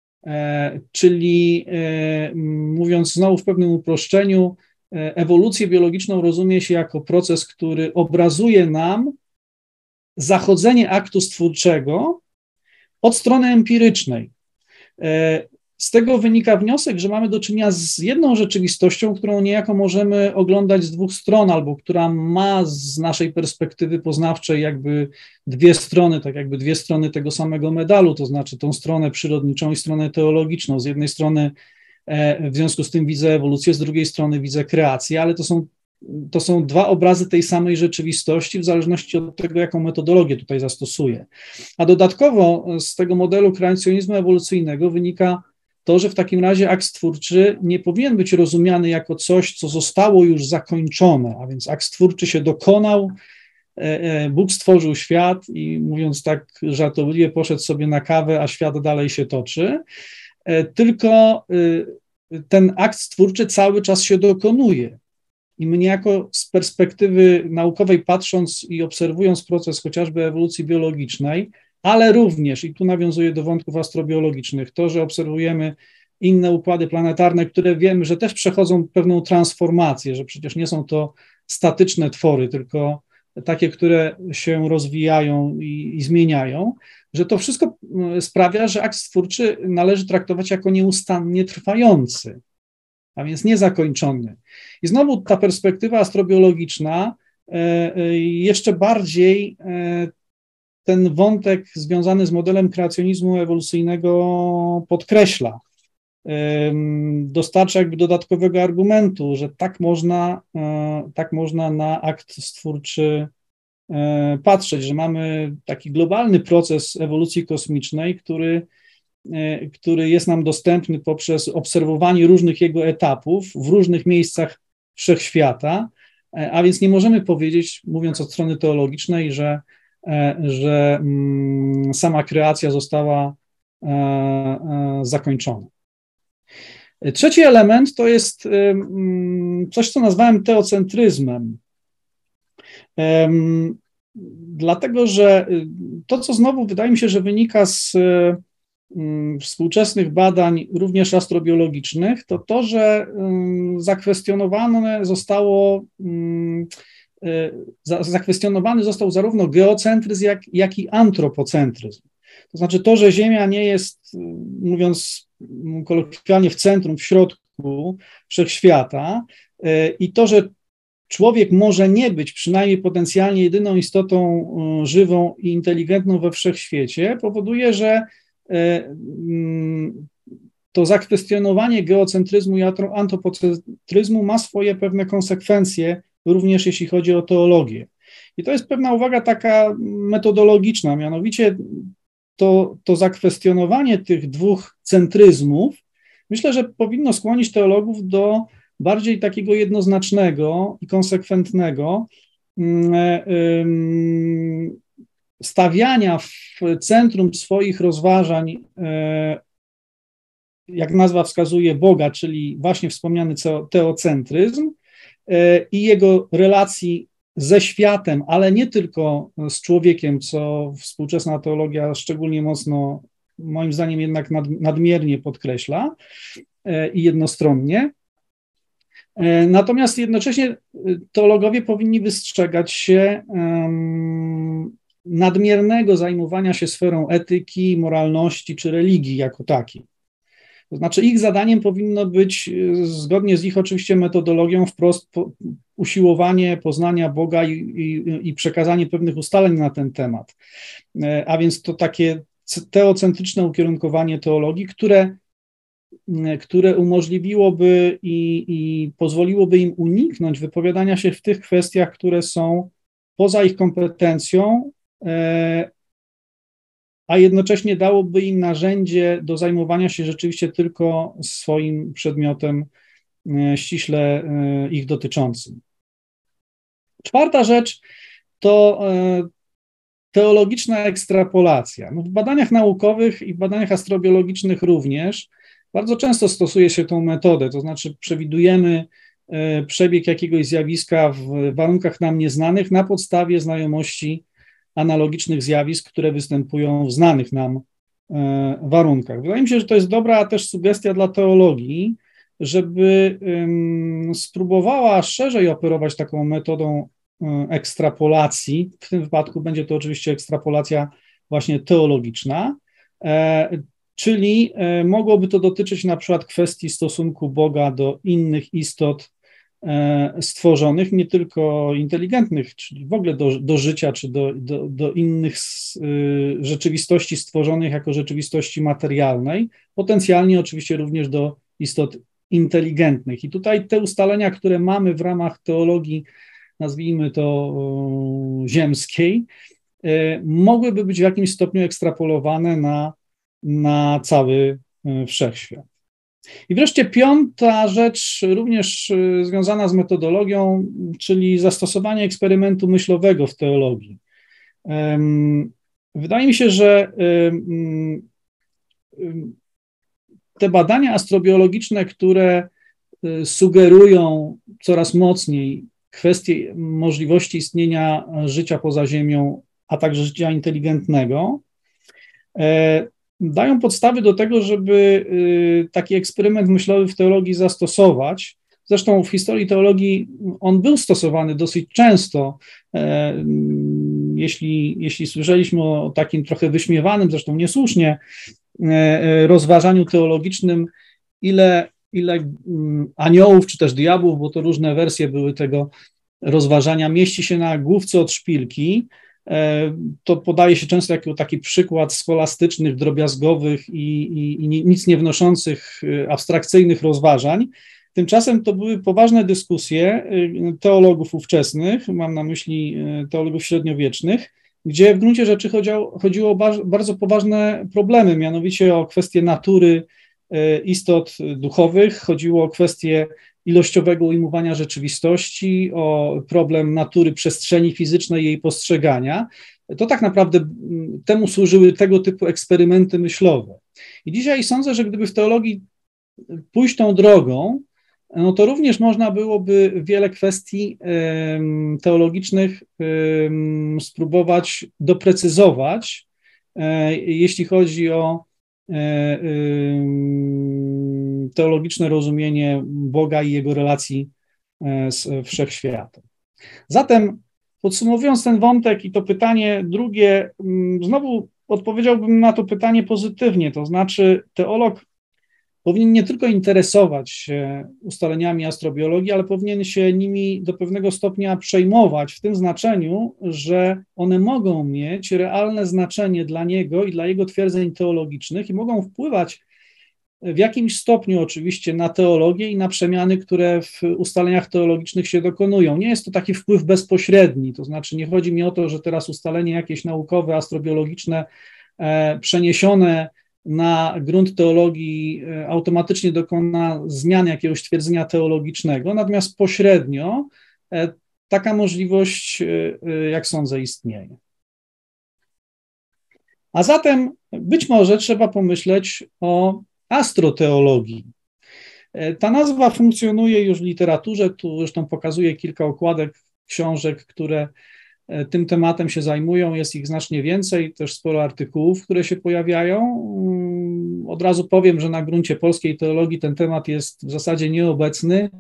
czyli mówiąc znowu w pewnym uproszczeniu, ewolucję biologiczną rozumie się jako proces, który obrazuje nam zachodzenie aktu stwórczego od strony empirycznej. Z tego wynika wniosek, że mamy do czynienia z jedną rzeczywistością, którą niejako możemy oglądać z dwóch stron, albo która ma z naszej perspektywy poznawczej jakby dwie strony, tak jakby dwie strony tego samego medalu, to znaczy tą stronę przyrodniczą i stronę teologiczną. Z jednej strony w związku z tym widzę ewolucję, z drugiej strony widzę kreację, ale to są, to są dwa obrazy tej samej rzeczywistości w zależności od tego, jaką metodologię tutaj zastosuję. A dodatkowo z tego modelu kreacjonizmu ewolucyjnego wynika to, że w takim razie akt stwórczy nie powinien być rozumiany jako coś, co zostało już zakończone, a więc akt stwórczy się dokonał, Bóg stworzył świat i mówiąc tak żartobliwie poszedł sobie na kawę, a świat dalej się toczy, tylko ten akt stwórczy cały czas się dokonuje. I my niejako z perspektywy naukowej patrząc i obserwując proces chociażby ewolucji biologicznej, ale również, i tu nawiązuję do wątków astrobiologicznych, to, że obserwujemy inne układy planetarne, które wiemy, że też przechodzą pewną transformację, że przecież nie są to statyczne twory, tylko takie, które się rozwijają i, i zmieniają, że to wszystko sprawia, że akt stwórczy należy traktować jako nieustannie trwający, a więc niezakończony. I znowu ta perspektywa astrobiologiczna jeszcze bardziej ten wątek związany z modelem kreacjonizmu ewolucyjnego podkreśla. Dostarcza jakby dodatkowego argumentu, że tak można, tak można na akt stwórczy patrzeć, że mamy taki globalny proces ewolucji kosmicznej, który, który jest nam dostępny poprzez obserwowanie różnych jego etapów w różnych miejscach wszechświata, a więc nie możemy powiedzieć, mówiąc od strony teologicznej, że, że sama kreacja została zakończona. Trzeci element to jest coś, co nazwałem teocentryzmem. Dlatego, że to, co znowu wydaje mi się, że wynika z współczesnych badań, również astrobiologicznych, to to, że zakwestionowane zostało, zakwestionowany został zarówno geocentryzm, jak, jak i antropocentryzm. To znaczy to, że Ziemia nie jest, mówiąc kolokwialnie, w centrum, w środku wszechświata i to, że człowiek może nie być przynajmniej potencjalnie jedyną istotą żywą i inteligentną we wszechświecie, powoduje, że to zakwestionowanie geocentryzmu i antropocentryzmu ma swoje pewne konsekwencje, również jeśli chodzi o teologię. I to jest pewna uwaga taka metodologiczna, mianowicie to, to zakwestionowanie tych dwóch centryzmów, myślę, że powinno skłonić teologów do bardziej takiego jednoznacznego i konsekwentnego stawiania w centrum swoich rozważań, jak nazwa wskazuje, Boga, czyli właśnie wspomniany teocentryzm i jego relacji ze światem, ale nie tylko z człowiekiem, co współczesna teologia szczególnie mocno, moim zdaniem jednak nad, nadmiernie podkreśla i jednostronnie. Natomiast jednocześnie teologowie powinni wystrzegać się um, nadmiernego zajmowania się sferą etyki, moralności czy religii jako takiej. To znaczy ich zadaniem powinno być, zgodnie z ich oczywiście metodologią, wprost po, usiłowanie poznania Boga i, i, i przekazanie pewnych ustaleń na ten temat. A więc to takie teocentryczne ukierunkowanie teologii, które, które umożliwiłoby i, i pozwoliłoby im uniknąć wypowiadania się w tych kwestiach, które są poza ich kompetencją, a jednocześnie dałoby im narzędzie do zajmowania się rzeczywiście tylko swoim przedmiotem ściśle ich dotyczącym. Czwarta rzecz to teologiczna ekstrapolacja. No w badaniach naukowych i w badaniach astrobiologicznych również bardzo często stosuje się tą metodę, to znaczy przewidujemy przebieg jakiegoś zjawiska w warunkach nam nieznanych na podstawie znajomości analogicznych zjawisk, które występują w znanych nam warunkach. Wydaje mi się, że to jest dobra też sugestia dla teologii, żeby spróbowała szerzej operować taką metodą ekstrapolacji. W tym wypadku będzie to oczywiście ekstrapolacja właśnie teologiczna, czyli mogłoby to dotyczyć na przykład kwestii stosunku Boga do innych istot stworzonych, nie tylko inteligentnych, czyli w ogóle do, do życia, czy do, do, do innych rzeczywistości stworzonych jako rzeczywistości materialnej, potencjalnie oczywiście również do istot inteligentnych. I tutaj te ustalenia, które mamy w ramach teologii, nazwijmy to ziemskiej, mogłyby być w jakimś stopniu ekstrapolowane na, na cały wszechświat. I wreszcie piąta rzecz, również związana z metodologią, czyli zastosowanie eksperymentu myślowego w teologii. Wydaje mi się, że te badania astrobiologiczne, które sugerują coraz mocniej kwestię możliwości istnienia życia poza Ziemią, a także życia inteligentnego, dają podstawy do tego, żeby taki eksperyment myślowy w teologii zastosować. Zresztą w historii teologii on był stosowany dosyć często. Jeśli, jeśli słyszeliśmy o takim trochę wyśmiewanym, zresztą niesłusznie, rozważaniu teologicznym, ile, ile aniołów czy też diabłów, bo to różne wersje były tego rozważania, mieści się na główce od szpilki, to podaje się często jako taki przykład scholastycznych, drobiazgowych i, i, i nic nie wnoszących abstrakcyjnych rozważań. Tymczasem to były poważne dyskusje teologów ówczesnych, mam na myśli teologów średniowiecznych, gdzie w gruncie rzeczy chodziło, chodziło o bardzo poważne problemy, mianowicie o kwestie natury istot duchowych, chodziło o kwestie ilościowego ujmowania rzeczywistości, o problem natury przestrzeni fizycznej i jej postrzegania. To tak naprawdę temu służyły tego typu eksperymenty myślowe. I dzisiaj sądzę, że gdyby w teologii pójść tą drogą, no to również można byłoby wiele kwestii teologicznych spróbować doprecyzować, jeśli chodzi o teologiczne rozumienie Boga i Jego relacji z wszechświatem. Zatem podsumowując ten wątek i to pytanie drugie, znowu odpowiedziałbym na to pytanie pozytywnie, to znaczy teolog powinien nie tylko interesować się ustaleniami astrobiologii, ale powinien się nimi do pewnego stopnia przejmować w tym znaczeniu, że one mogą mieć realne znaczenie dla niego i dla jego twierdzeń teologicznych i mogą wpływać w jakimś stopniu oczywiście na teologię i na przemiany, które w ustaleniach teologicznych się dokonują. Nie jest to taki wpływ bezpośredni, to znaczy nie chodzi mi o to, że teraz ustalenie jakieś naukowe, astrobiologiczne e, przeniesione na grunt teologii automatycznie dokona zmiany jakiegoś twierdzenia teologicznego, natomiast pośrednio taka możliwość, jak sądzę, istnieje. A zatem być może trzeba pomyśleć o astroteologii. Ta nazwa funkcjonuje już w literaturze, tu zresztą pokazuję kilka okładek książek, które tym tematem się zajmują, jest ich znacznie więcej, też sporo artykułów, które się pojawiają. Od razu powiem, że na gruncie polskiej teologii ten temat jest w zasadzie nieobecny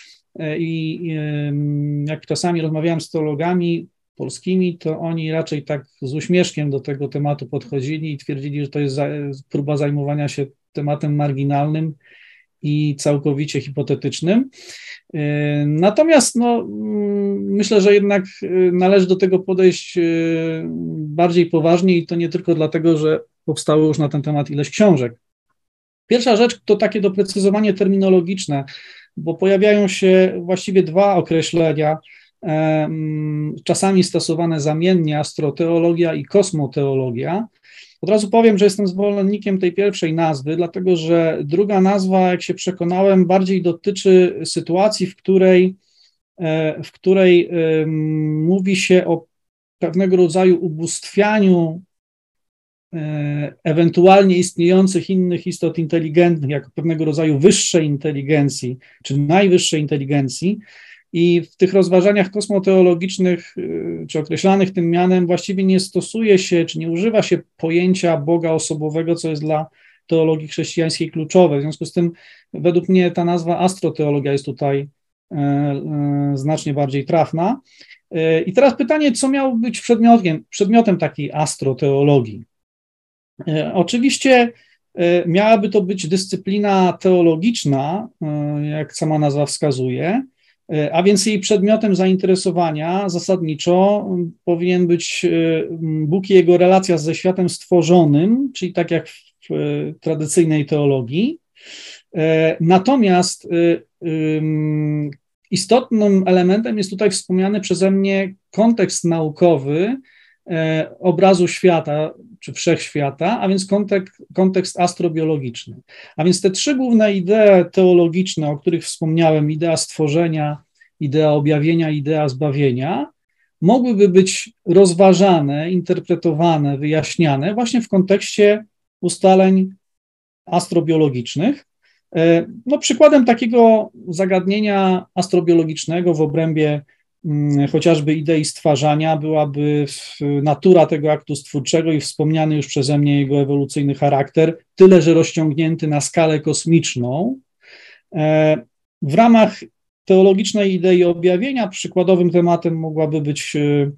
i jak czasami rozmawiałem z teologami polskimi, to oni raczej tak z uśmieszkiem do tego tematu podchodzili i twierdzili, że to jest próba zajmowania się tematem marginalnym i całkowicie hipotetycznym. Natomiast no, myślę, że jednak należy do tego podejść bardziej poważnie i to nie tylko dlatego, że powstało już na ten temat ileś książek. Pierwsza rzecz to takie doprecyzowanie terminologiczne, bo pojawiają się właściwie dwa określenia, czasami stosowane zamiennie, astroteologia i kosmoteologia. Od razu powiem, że jestem zwolennikiem tej pierwszej nazwy, dlatego że druga nazwa, jak się przekonałem, bardziej dotyczy sytuacji, w której, w której mówi się o pewnego rodzaju ubóstwianiu ewentualnie istniejących innych istot inteligentnych, jako pewnego rodzaju wyższej inteligencji, czy najwyższej inteligencji. I w tych rozważaniach kosmoteologicznych, czy określanych tym mianem, właściwie nie stosuje się, czy nie używa się pojęcia Boga osobowego, co jest dla teologii chrześcijańskiej kluczowe. W związku z tym, według mnie ta nazwa astroteologia jest tutaj e, e, znacznie bardziej trafna. E, I teraz pytanie, co miało być przedmiotem, przedmiotem takiej astroteologii? E, oczywiście e, miałaby to być dyscyplina teologiczna, e, jak sama nazwa wskazuje, a więc jej przedmiotem zainteresowania zasadniczo powinien być Bóg i jego relacja ze światem stworzonym, czyli tak jak w tradycyjnej teologii. Natomiast istotnym elementem jest tutaj wspomniany przeze mnie kontekst naukowy, obrazu świata czy wszechświata, a więc kontekst, kontekst astrobiologiczny. A więc te trzy główne idee teologiczne, o których wspomniałem, idea stworzenia, idea objawienia, idea zbawienia, mogłyby być rozważane, interpretowane, wyjaśniane właśnie w kontekście ustaleń astrobiologicznych. No, przykładem takiego zagadnienia astrobiologicznego w obrębie chociażby idei stwarzania byłaby natura tego aktu stwórczego i wspomniany już przeze mnie jego ewolucyjny charakter, tyle że rozciągnięty na skalę kosmiczną. W ramach teologicznej idei objawienia przykładowym tematem mogłaby być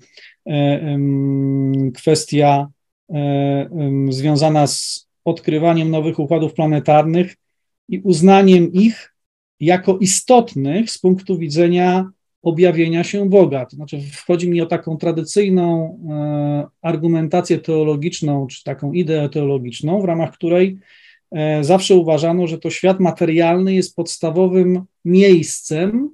kwestia związana z odkrywaniem nowych układów planetarnych i uznaniem ich jako istotnych z punktu widzenia objawienia się Boga. To znaczy wchodzi mi o taką tradycyjną argumentację teologiczną, czy taką ideę teologiczną, w ramach której zawsze uważano, że to świat materialny jest podstawowym miejscem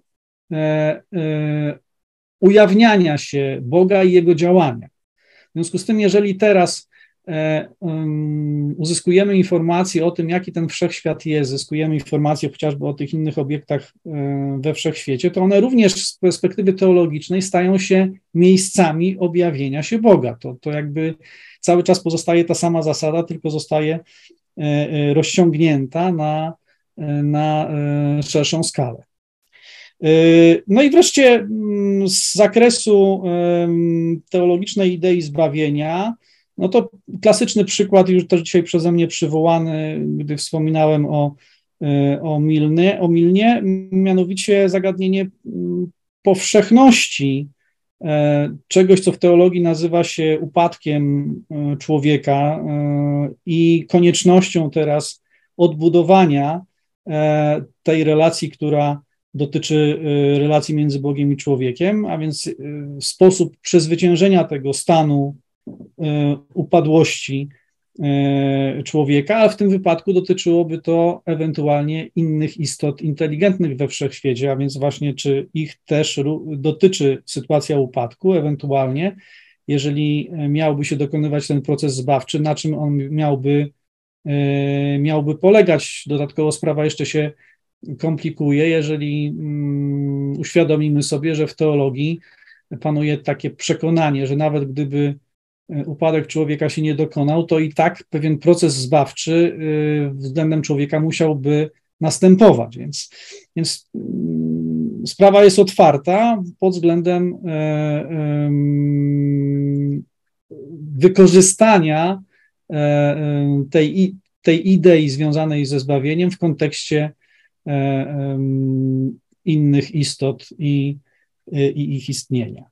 ujawniania się Boga i Jego działania. W związku z tym, jeżeli teraz uzyskujemy informacje o tym, jaki ten wszechświat jest, zyskujemy informacje chociażby o tych innych obiektach we wszechświecie, to one również z perspektywy teologicznej stają się miejscami objawienia się Boga. To, to jakby cały czas pozostaje ta sama zasada, tylko zostaje rozciągnięta na, na szerszą skalę. No i wreszcie z zakresu teologicznej idei zbawienia, no to klasyczny przykład, już też dzisiaj przeze mnie przywołany, gdy wspominałem o, o, Milnie, o Milnie, mianowicie zagadnienie powszechności czegoś, co w teologii nazywa się upadkiem człowieka i koniecznością teraz odbudowania tej relacji, która dotyczy relacji między Bogiem i człowiekiem, a więc sposób przezwyciężenia tego stanu upadłości człowieka, a w tym wypadku dotyczyłoby to ewentualnie innych istot inteligentnych we wszechświecie, a więc właśnie czy ich też dotyczy sytuacja upadku, ewentualnie jeżeli miałby się dokonywać ten proces zbawczy, na czym on miałby, miałby polegać. Dodatkowo sprawa jeszcze się komplikuje, jeżeli um, uświadomimy sobie, że w teologii panuje takie przekonanie, że nawet gdyby upadek człowieka się nie dokonał, to i tak pewien proces zbawczy względem człowieka musiałby następować. Więc, więc sprawa jest otwarta pod względem wykorzystania tej, tej idei związanej ze zbawieniem w kontekście innych istot i, i ich istnienia.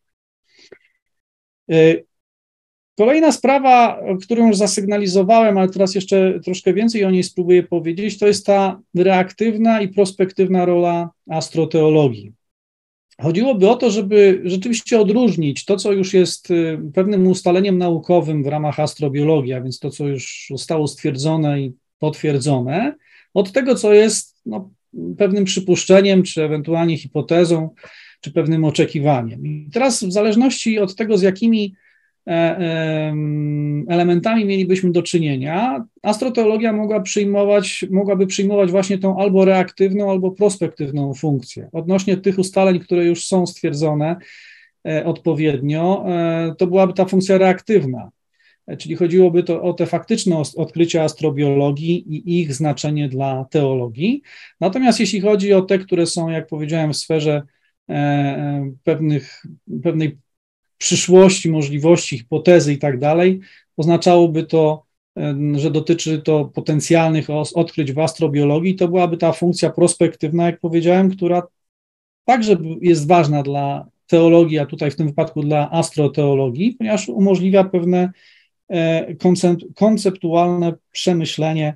Kolejna sprawa, którą już zasygnalizowałem, ale teraz jeszcze troszkę więcej o niej spróbuję powiedzieć, to jest ta reaktywna i prospektywna rola astroteologii. Chodziłoby o to, żeby rzeczywiście odróżnić to, co już jest pewnym ustaleniem naukowym w ramach astrobiologii, a więc to, co już zostało stwierdzone i potwierdzone, od tego, co jest no, pewnym przypuszczeniem, czy ewentualnie hipotezą, czy pewnym oczekiwaniem. I teraz w zależności od tego, z jakimi elementami mielibyśmy do czynienia, astroteologia mogła przyjmować, mogłaby przyjmować właśnie tą albo reaktywną, albo prospektywną funkcję. Odnośnie tych ustaleń, które już są stwierdzone odpowiednio, to byłaby ta funkcja reaktywna, czyli chodziłoby to o te faktyczne odkrycia astrobiologii i ich znaczenie dla teologii. Natomiast jeśli chodzi o te, które są, jak powiedziałem, w sferze pewnych, pewnej przyszłości, możliwości, hipotezy i tak dalej, oznaczałoby to, że dotyczy to potencjalnych odkryć w astrobiologii, to byłaby ta funkcja prospektywna, jak powiedziałem, która także jest ważna dla teologii, a tutaj w tym wypadku dla astroteologii, ponieważ umożliwia pewne konceptualne przemyślenie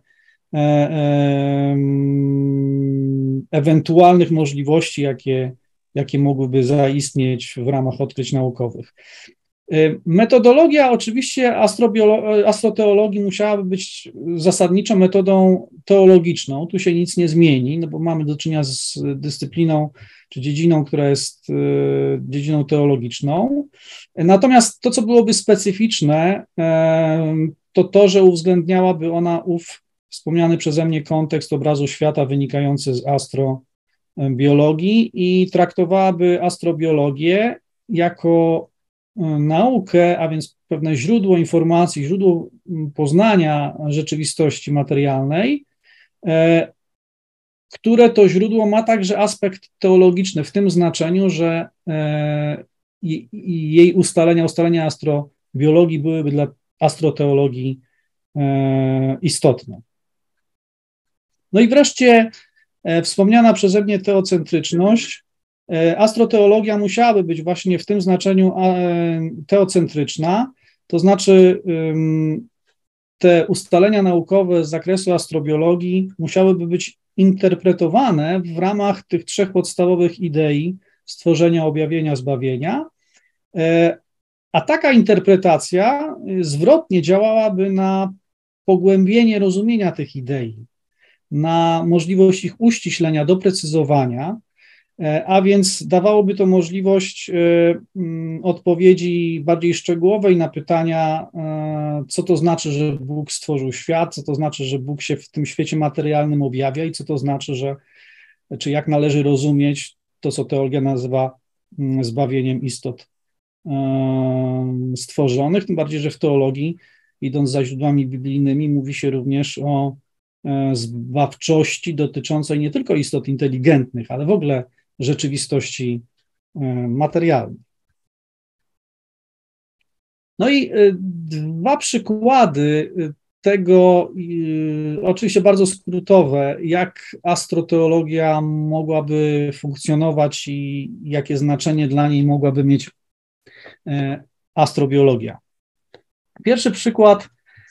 ewentualnych możliwości, jakie jakie mogłyby zaistnieć w ramach odkryć naukowych. Metodologia oczywiście astroteologii musiałaby być zasadniczo metodą teologiczną, tu się nic nie zmieni, no bo mamy do czynienia z dyscypliną czy dziedziną, która jest dziedziną teologiczną. Natomiast to, co byłoby specyficzne, to to, że uwzględniałaby ona ów wspomniany przeze mnie kontekst obrazu świata wynikający z astrobiologii i traktowałaby astrobiologię jako naukę, a więc pewne źródło informacji, źródło poznania rzeczywistości materialnej, które to źródło ma także aspekt teologiczny w tym znaczeniu, że jej ustalenia, ustalenia astrobiologii byłyby dla astroteologii istotne. No i wreszcie wspomniana przeze mnie teocentryczność. Astroteologia musiałaby być właśnie w tym znaczeniu teocentryczna, to znaczy te ustalenia naukowe z zakresu astrobiologii musiałyby być interpretowane w ramach tych trzech podstawowych idei stworzenia, objawienia, zbawienia, a taka interpretacja zwrotnie działałaby na pogłębienie rozumienia tych idei, na możliwość ich uściślenia, doprecyzowania, a więc dawałoby to możliwość odpowiedzi bardziej szczegółowej na pytania, co to znaczy, że Bóg stworzył świat, co to znaczy, że Bóg się w tym świecie materialnym objawia i co to znaczy, że, czy jak należy rozumieć to, co teologia nazywa zbawieniem istot stworzonych, tym bardziej, że w teologii, idąc za źródłami biblijnymi, mówi się również o zbawczości dotyczącej nie tylko istot inteligentnych, ale w ogóle rzeczywistości materialnej. No i dwa przykłady tego, oczywiście bardzo skrótowe, jak astroteologia mogłaby funkcjonować i jakie znaczenie dla niej mogłaby mieć astrobiologia. Pierwszy przykład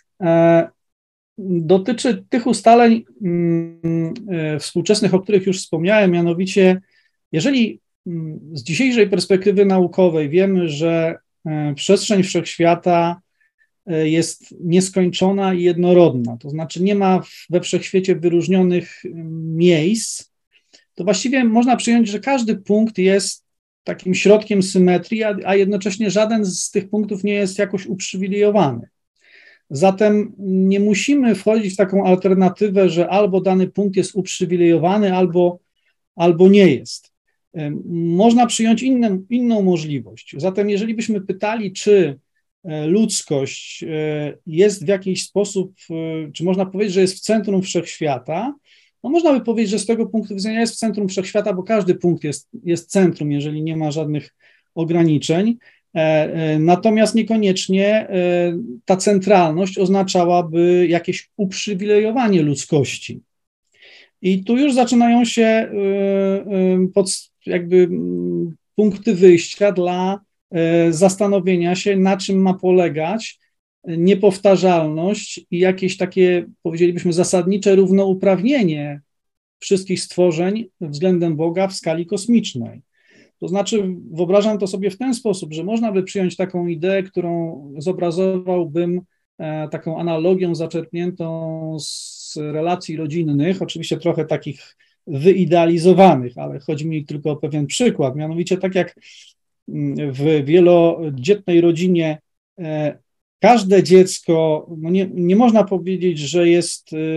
dotyczy tych ustaleń współczesnych, o których już wspomniałem, mianowicie jeżeli z dzisiejszej perspektywy naukowej wiemy, że przestrzeń wszechświata jest nieskończona i jednorodna, to znaczy nie ma we wszechświecie wyróżnionych miejsc, to właściwie można przyjąć, że każdy punkt jest takim środkiem symetrii, a, a jednocześnie żaden z tych punktów nie jest jakoś uprzywilejowany. Zatem nie musimy wchodzić w taką alternatywę, że albo dany punkt jest uprzywilejowany, albo, albo nie jest. Można przyjąć inne, inną możliwość. Zatem jeżeli byśmy pytali, czy ludzkość jest w jakiś sposób, czy można powiedzieć, że jest w centrum wszechświata, no można by powiedzieć, że z tego punktu widzenia jest w centrum wszechświata, bo każdy punkt jest, jest centrum, jeżeli nie ma żadnych ograniczeń. Natomiast niekoniecznie ta centralność oznaczałaby jakieś uprzywilejowanie ludzkości. I tu już zaczynają się pod, jakby punkty wyjścia dla zastanowienia się, na czym ma polegać niepowtarzalność i jakieś takie, powiedzielibyśmy, zasadnicze równouprawnienie wszystkich stworzeń względem Boga w skali kosmicznej. To znaczy, wyobrażam to sobie w ten sposób, że można by przyjąć taką ideę, którą zobrazowałbym e, taką analogią zaczerpniętą z relacji rodzinnych, oczywiście trochę takich wyidealizowanych, ale chodzi mi tylko o pewien przykład, mianowicie tak jak w wielodzietnej rodzinie e, każde dziecko, no nie, nie można powiedzieć, że jest y,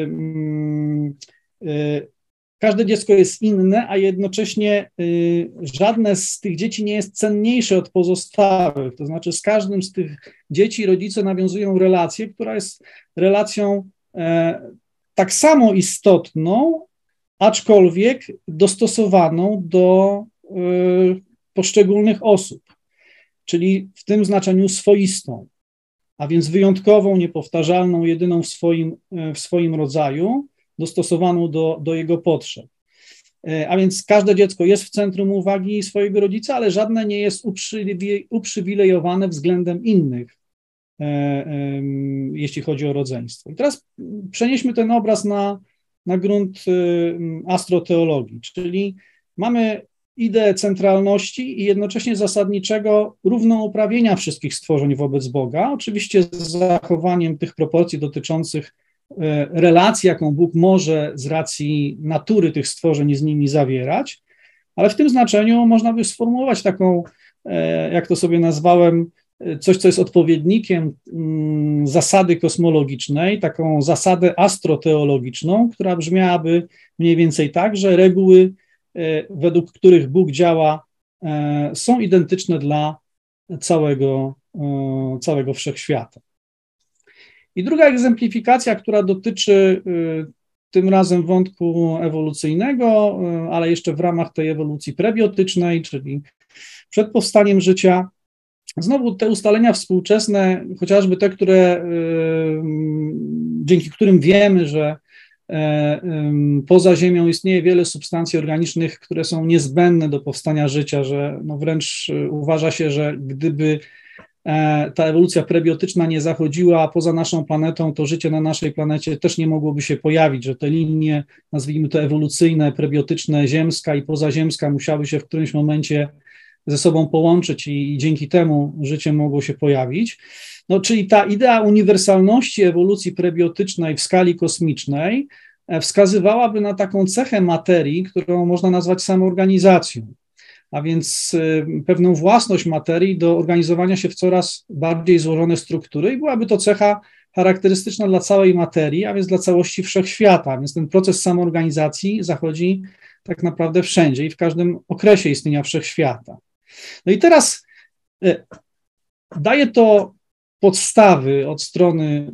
y, każde dziecko jest inne, a jednocześnie y, żadne z tych dzieci nie jest cenniejsze od pozostałych. To znaczy z każdym z tych dzieci rodzice nawiązują relację, która jest relacją e, tak samo istotną, aczkolwiek dostosowaną do y, poszczególnych osób, czyli w tym znaczeniu swoistą, a więc wyjątkową, niepowtarzalną, jedyną w swoim, w swoim rodzaju, dostosowaną do, do jego potrzeb. A więc każde dziecko jest w centrum uwagi swojego rodzica, ale żadne nie jest uprzywilejowane względem innych, jeśli chodzi o rodzeństwo. I teraz przenieśmy ten obraz na, na grunt astroteologii, czyli mamy ideę centralności i jednocześnie zasadniczego równouprawienia wszystkich stworzeń wobec Boga, oczywiście z zachowaniem tych proporcji dotyczących relacji, jaką Bóg może z racji natury tych stworzeń z nimi zawierać, ale w tym znaczeniu można by sformułować taką, jak to sobie nazwałem, coś, co jest odpowiednikiem zasady kosmologicznej, taką zasadę astroteologiczną, która brzmiałaby mniej więcej tak, że reguły, według których Bóg działa, są identyczne dla całego, całego wszechświata. I druga egzemplifikacja, która dotyczy tym razem wątku ewolucyjnego, ale jeszcze w ramach tej ewolucji prebiotycznej, czyli przed powstaniem życia. Znowu te ustalenia współczesne, chociażby te, które, dzięki którym wiemy, że poza Ziemią istnieje wiele substancji organicznych, które są niezbędne do powstania życia, że no wręcz uważa się, że gdyby ta ewolucja prebiotyczna nie zachodziła poza naszą planetą, to życie na naszej planecie też nie mogłoby się pojawić, że te linie, nazwijmy to ewolucyjne, prebiotyczne, ziemska i pozaziemska musiały się w którymś momencie ze sobą połączyć i, i dzięki temu życie mogło się pojawić. No, czyli ta idea uniwersalności ewolucji prebiotycznej w skali kosmicznej wskazywałaby na taką cechę materii, którą można nazwać samoorganizacją, a więc pewną własność materii do organizowania się w coraz bardziej złożone struktury i byłaby to cecha charakterystyczna dla całej materii, a więc dla całości wszechświata, więc ten proces samoorganizacji zachodzi tak naprawdę wszędzie i w każdym okresie istnienia wszechświata. No i teraz daje to podstawy od strony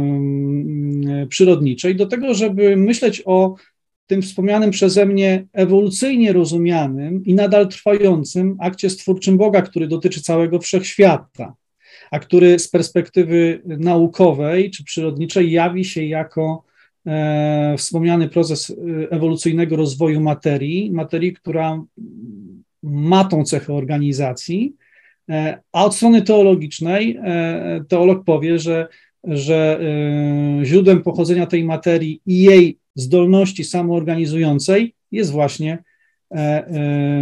przyrodniczej do tego, żeby myśleć o tym wspomnianym przeze mnie ewolucyjnie rozumianym i nadal trwającym akcie stwórczym Boga, który dotyczy całego wszechświata, a który z perspektywy naukowej czy przyrodniczej jawi się jako e, wspomniany proces ewolucyjnego rozwoju materii, materii, która ma tą cechę organizacji, e, a od strony teologicznej e, teolog powie, że, że e, źródłem pochodzenia tej materii i jej zdolności samoorganizującej jest właśnie e, e,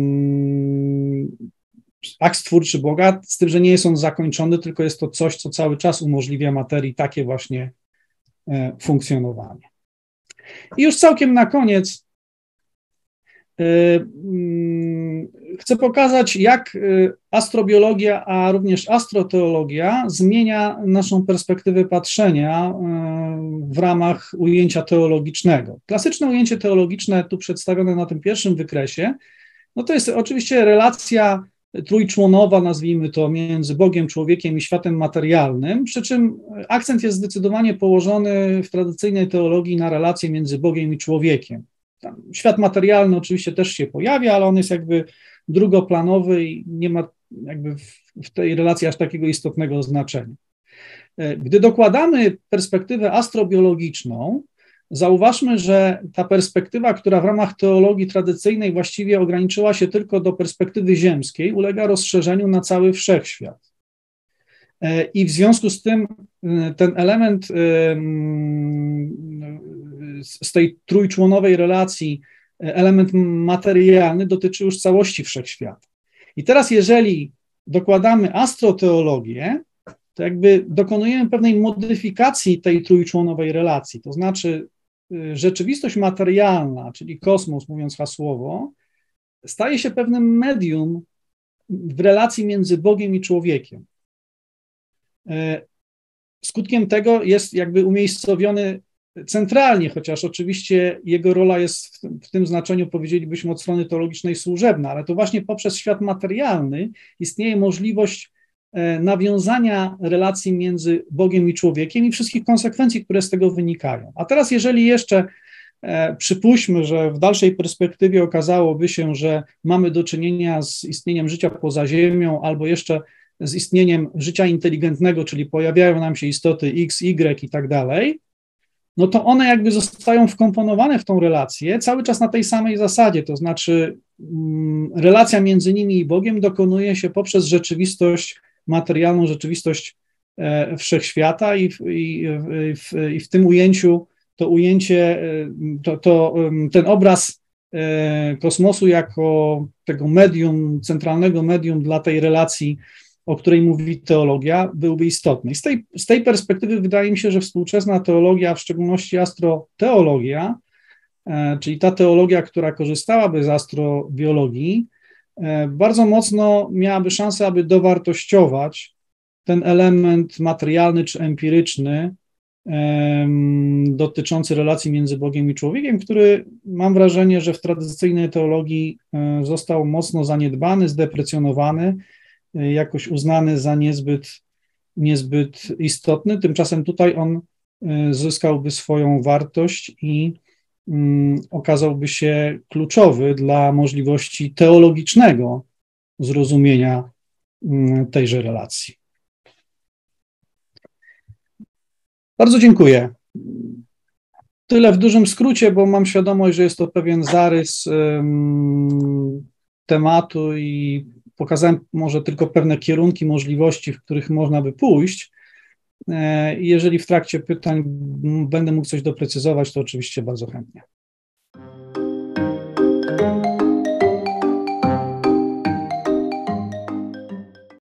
akt stwórczy Boga, z tym, że nie jest on zakończony, tylko jest to coś, co cały czas umożliwia materii takie właśnie e, funkcjonowanie. I już całkiem na koniec e, mm, chcę pokazać, jak astrobiologia, a również astroteologia zmienia naszą perspektywę patrzenia w ramach ujęcia teologicznego. Klasyczne ujęcie teologiczne, tu przedstawione na tym pierwszym wykresie, no to jest oczywiście relacja trójczłonowa, nazwijmy to, między Bogiem, człowiekiem i światem materialnym, przy czym akcent jest zdecydowanie położony w tradycyjnej teologii na relację między Bogiem i człowiekiem. Tam świat materialny oczywiście też się pojawia, ale on jest jakby drugoplanowy i nie ma jakby w tej relacji aż takiego istotnego znaczenia. Gdy dokładamy perspektywę astrobiologiczną, zauważmy, że ta perspektywa, która w ramach teologii tradycyjnej właściwie ograniczyła się tylko do perspektywy ziemskiej, ulega rozszerzeniu na cały wszechświat. I w związku z tym ten element z tej trójczłonowej relacji, element materialny dotyczy już całości wszechświata. I teraz jeżeli dokładamy astroteologię, to jakby dokonujemy pewnej modyfikacji tej trójczłonowej relacji, to znaczy rzeczywistość materialna, czyli kosmos, mówiąc hasłowo, staje się pewnym medium w relacji między Bogiem i człowiekiem. Skutkiem tego jest jakby umiejscowiony centralnie, chociaż oczywiście jego rola jest w, w tym znaczeniu, powiedzielibyśmy, od strony teologicznej służebna, ale to właśnie poprzez świat materialny istnieje możliwość nawiązania relacji między Bogiem i człowiekiem i wszystkich konsekwencji, które z tego wynikają. A teraz jeżeli jeszcze e, przypuśćmy, że w dalszej perspektywie okazałoby się, że mamy do czynienia z istnieniem życia poza Ziemią albo jeszcze z istnieniem życia inteligentnego, czyli pojawiają nam się istoty X, Y i tak dalej, no to one jakby zostają wkomponowane w tą relację cały czas na tej samej zasadzie, to znaczy mm, relacja między nimi i Bogiem dokonuje się poprzez rzeczywistość materialną, rzeczywistość e, wszechświata i w, i, w, i w tym ujęciu to ujęcie, to, to, ten obraz kosmosu jako tego medium, centralnego medium dla tej relacji, o której mówi teologia, byłby istotny. I z tej, z tej perspektywy wydaje mi się, że współczesna teologia, w szczególności astroteologia, czyli ta teologia, która korzystałaby z astrobiologii, bardzo mocno miałaby szansę, aby dowartościować ten element materialny czy empiryczny dotyczący relacji między Bogiem i człowiekiem, który mam wrażenie, że w tradycyjnej teologii został mocno zaniedbany, zdeprecjonowany, jakoś uznany za niezbyt, niezbyt istotny. Tymczasem tutaj on zyskałby swoją wartość i okazałby się kluczowy dla możliwości teologicznego zrozumienia tejże relacji. Bardzo dziękuję. Tyle w dużym skrócie, bo mam świadomość, że jest to pewien zarys um, tematu i pokazałem może tylko pewne kierunki, możliwości, w których można by pójść. Jeżeli w trakcie pytań będę mógł coś doprecyzować, to oczywiście bardzo chętnie.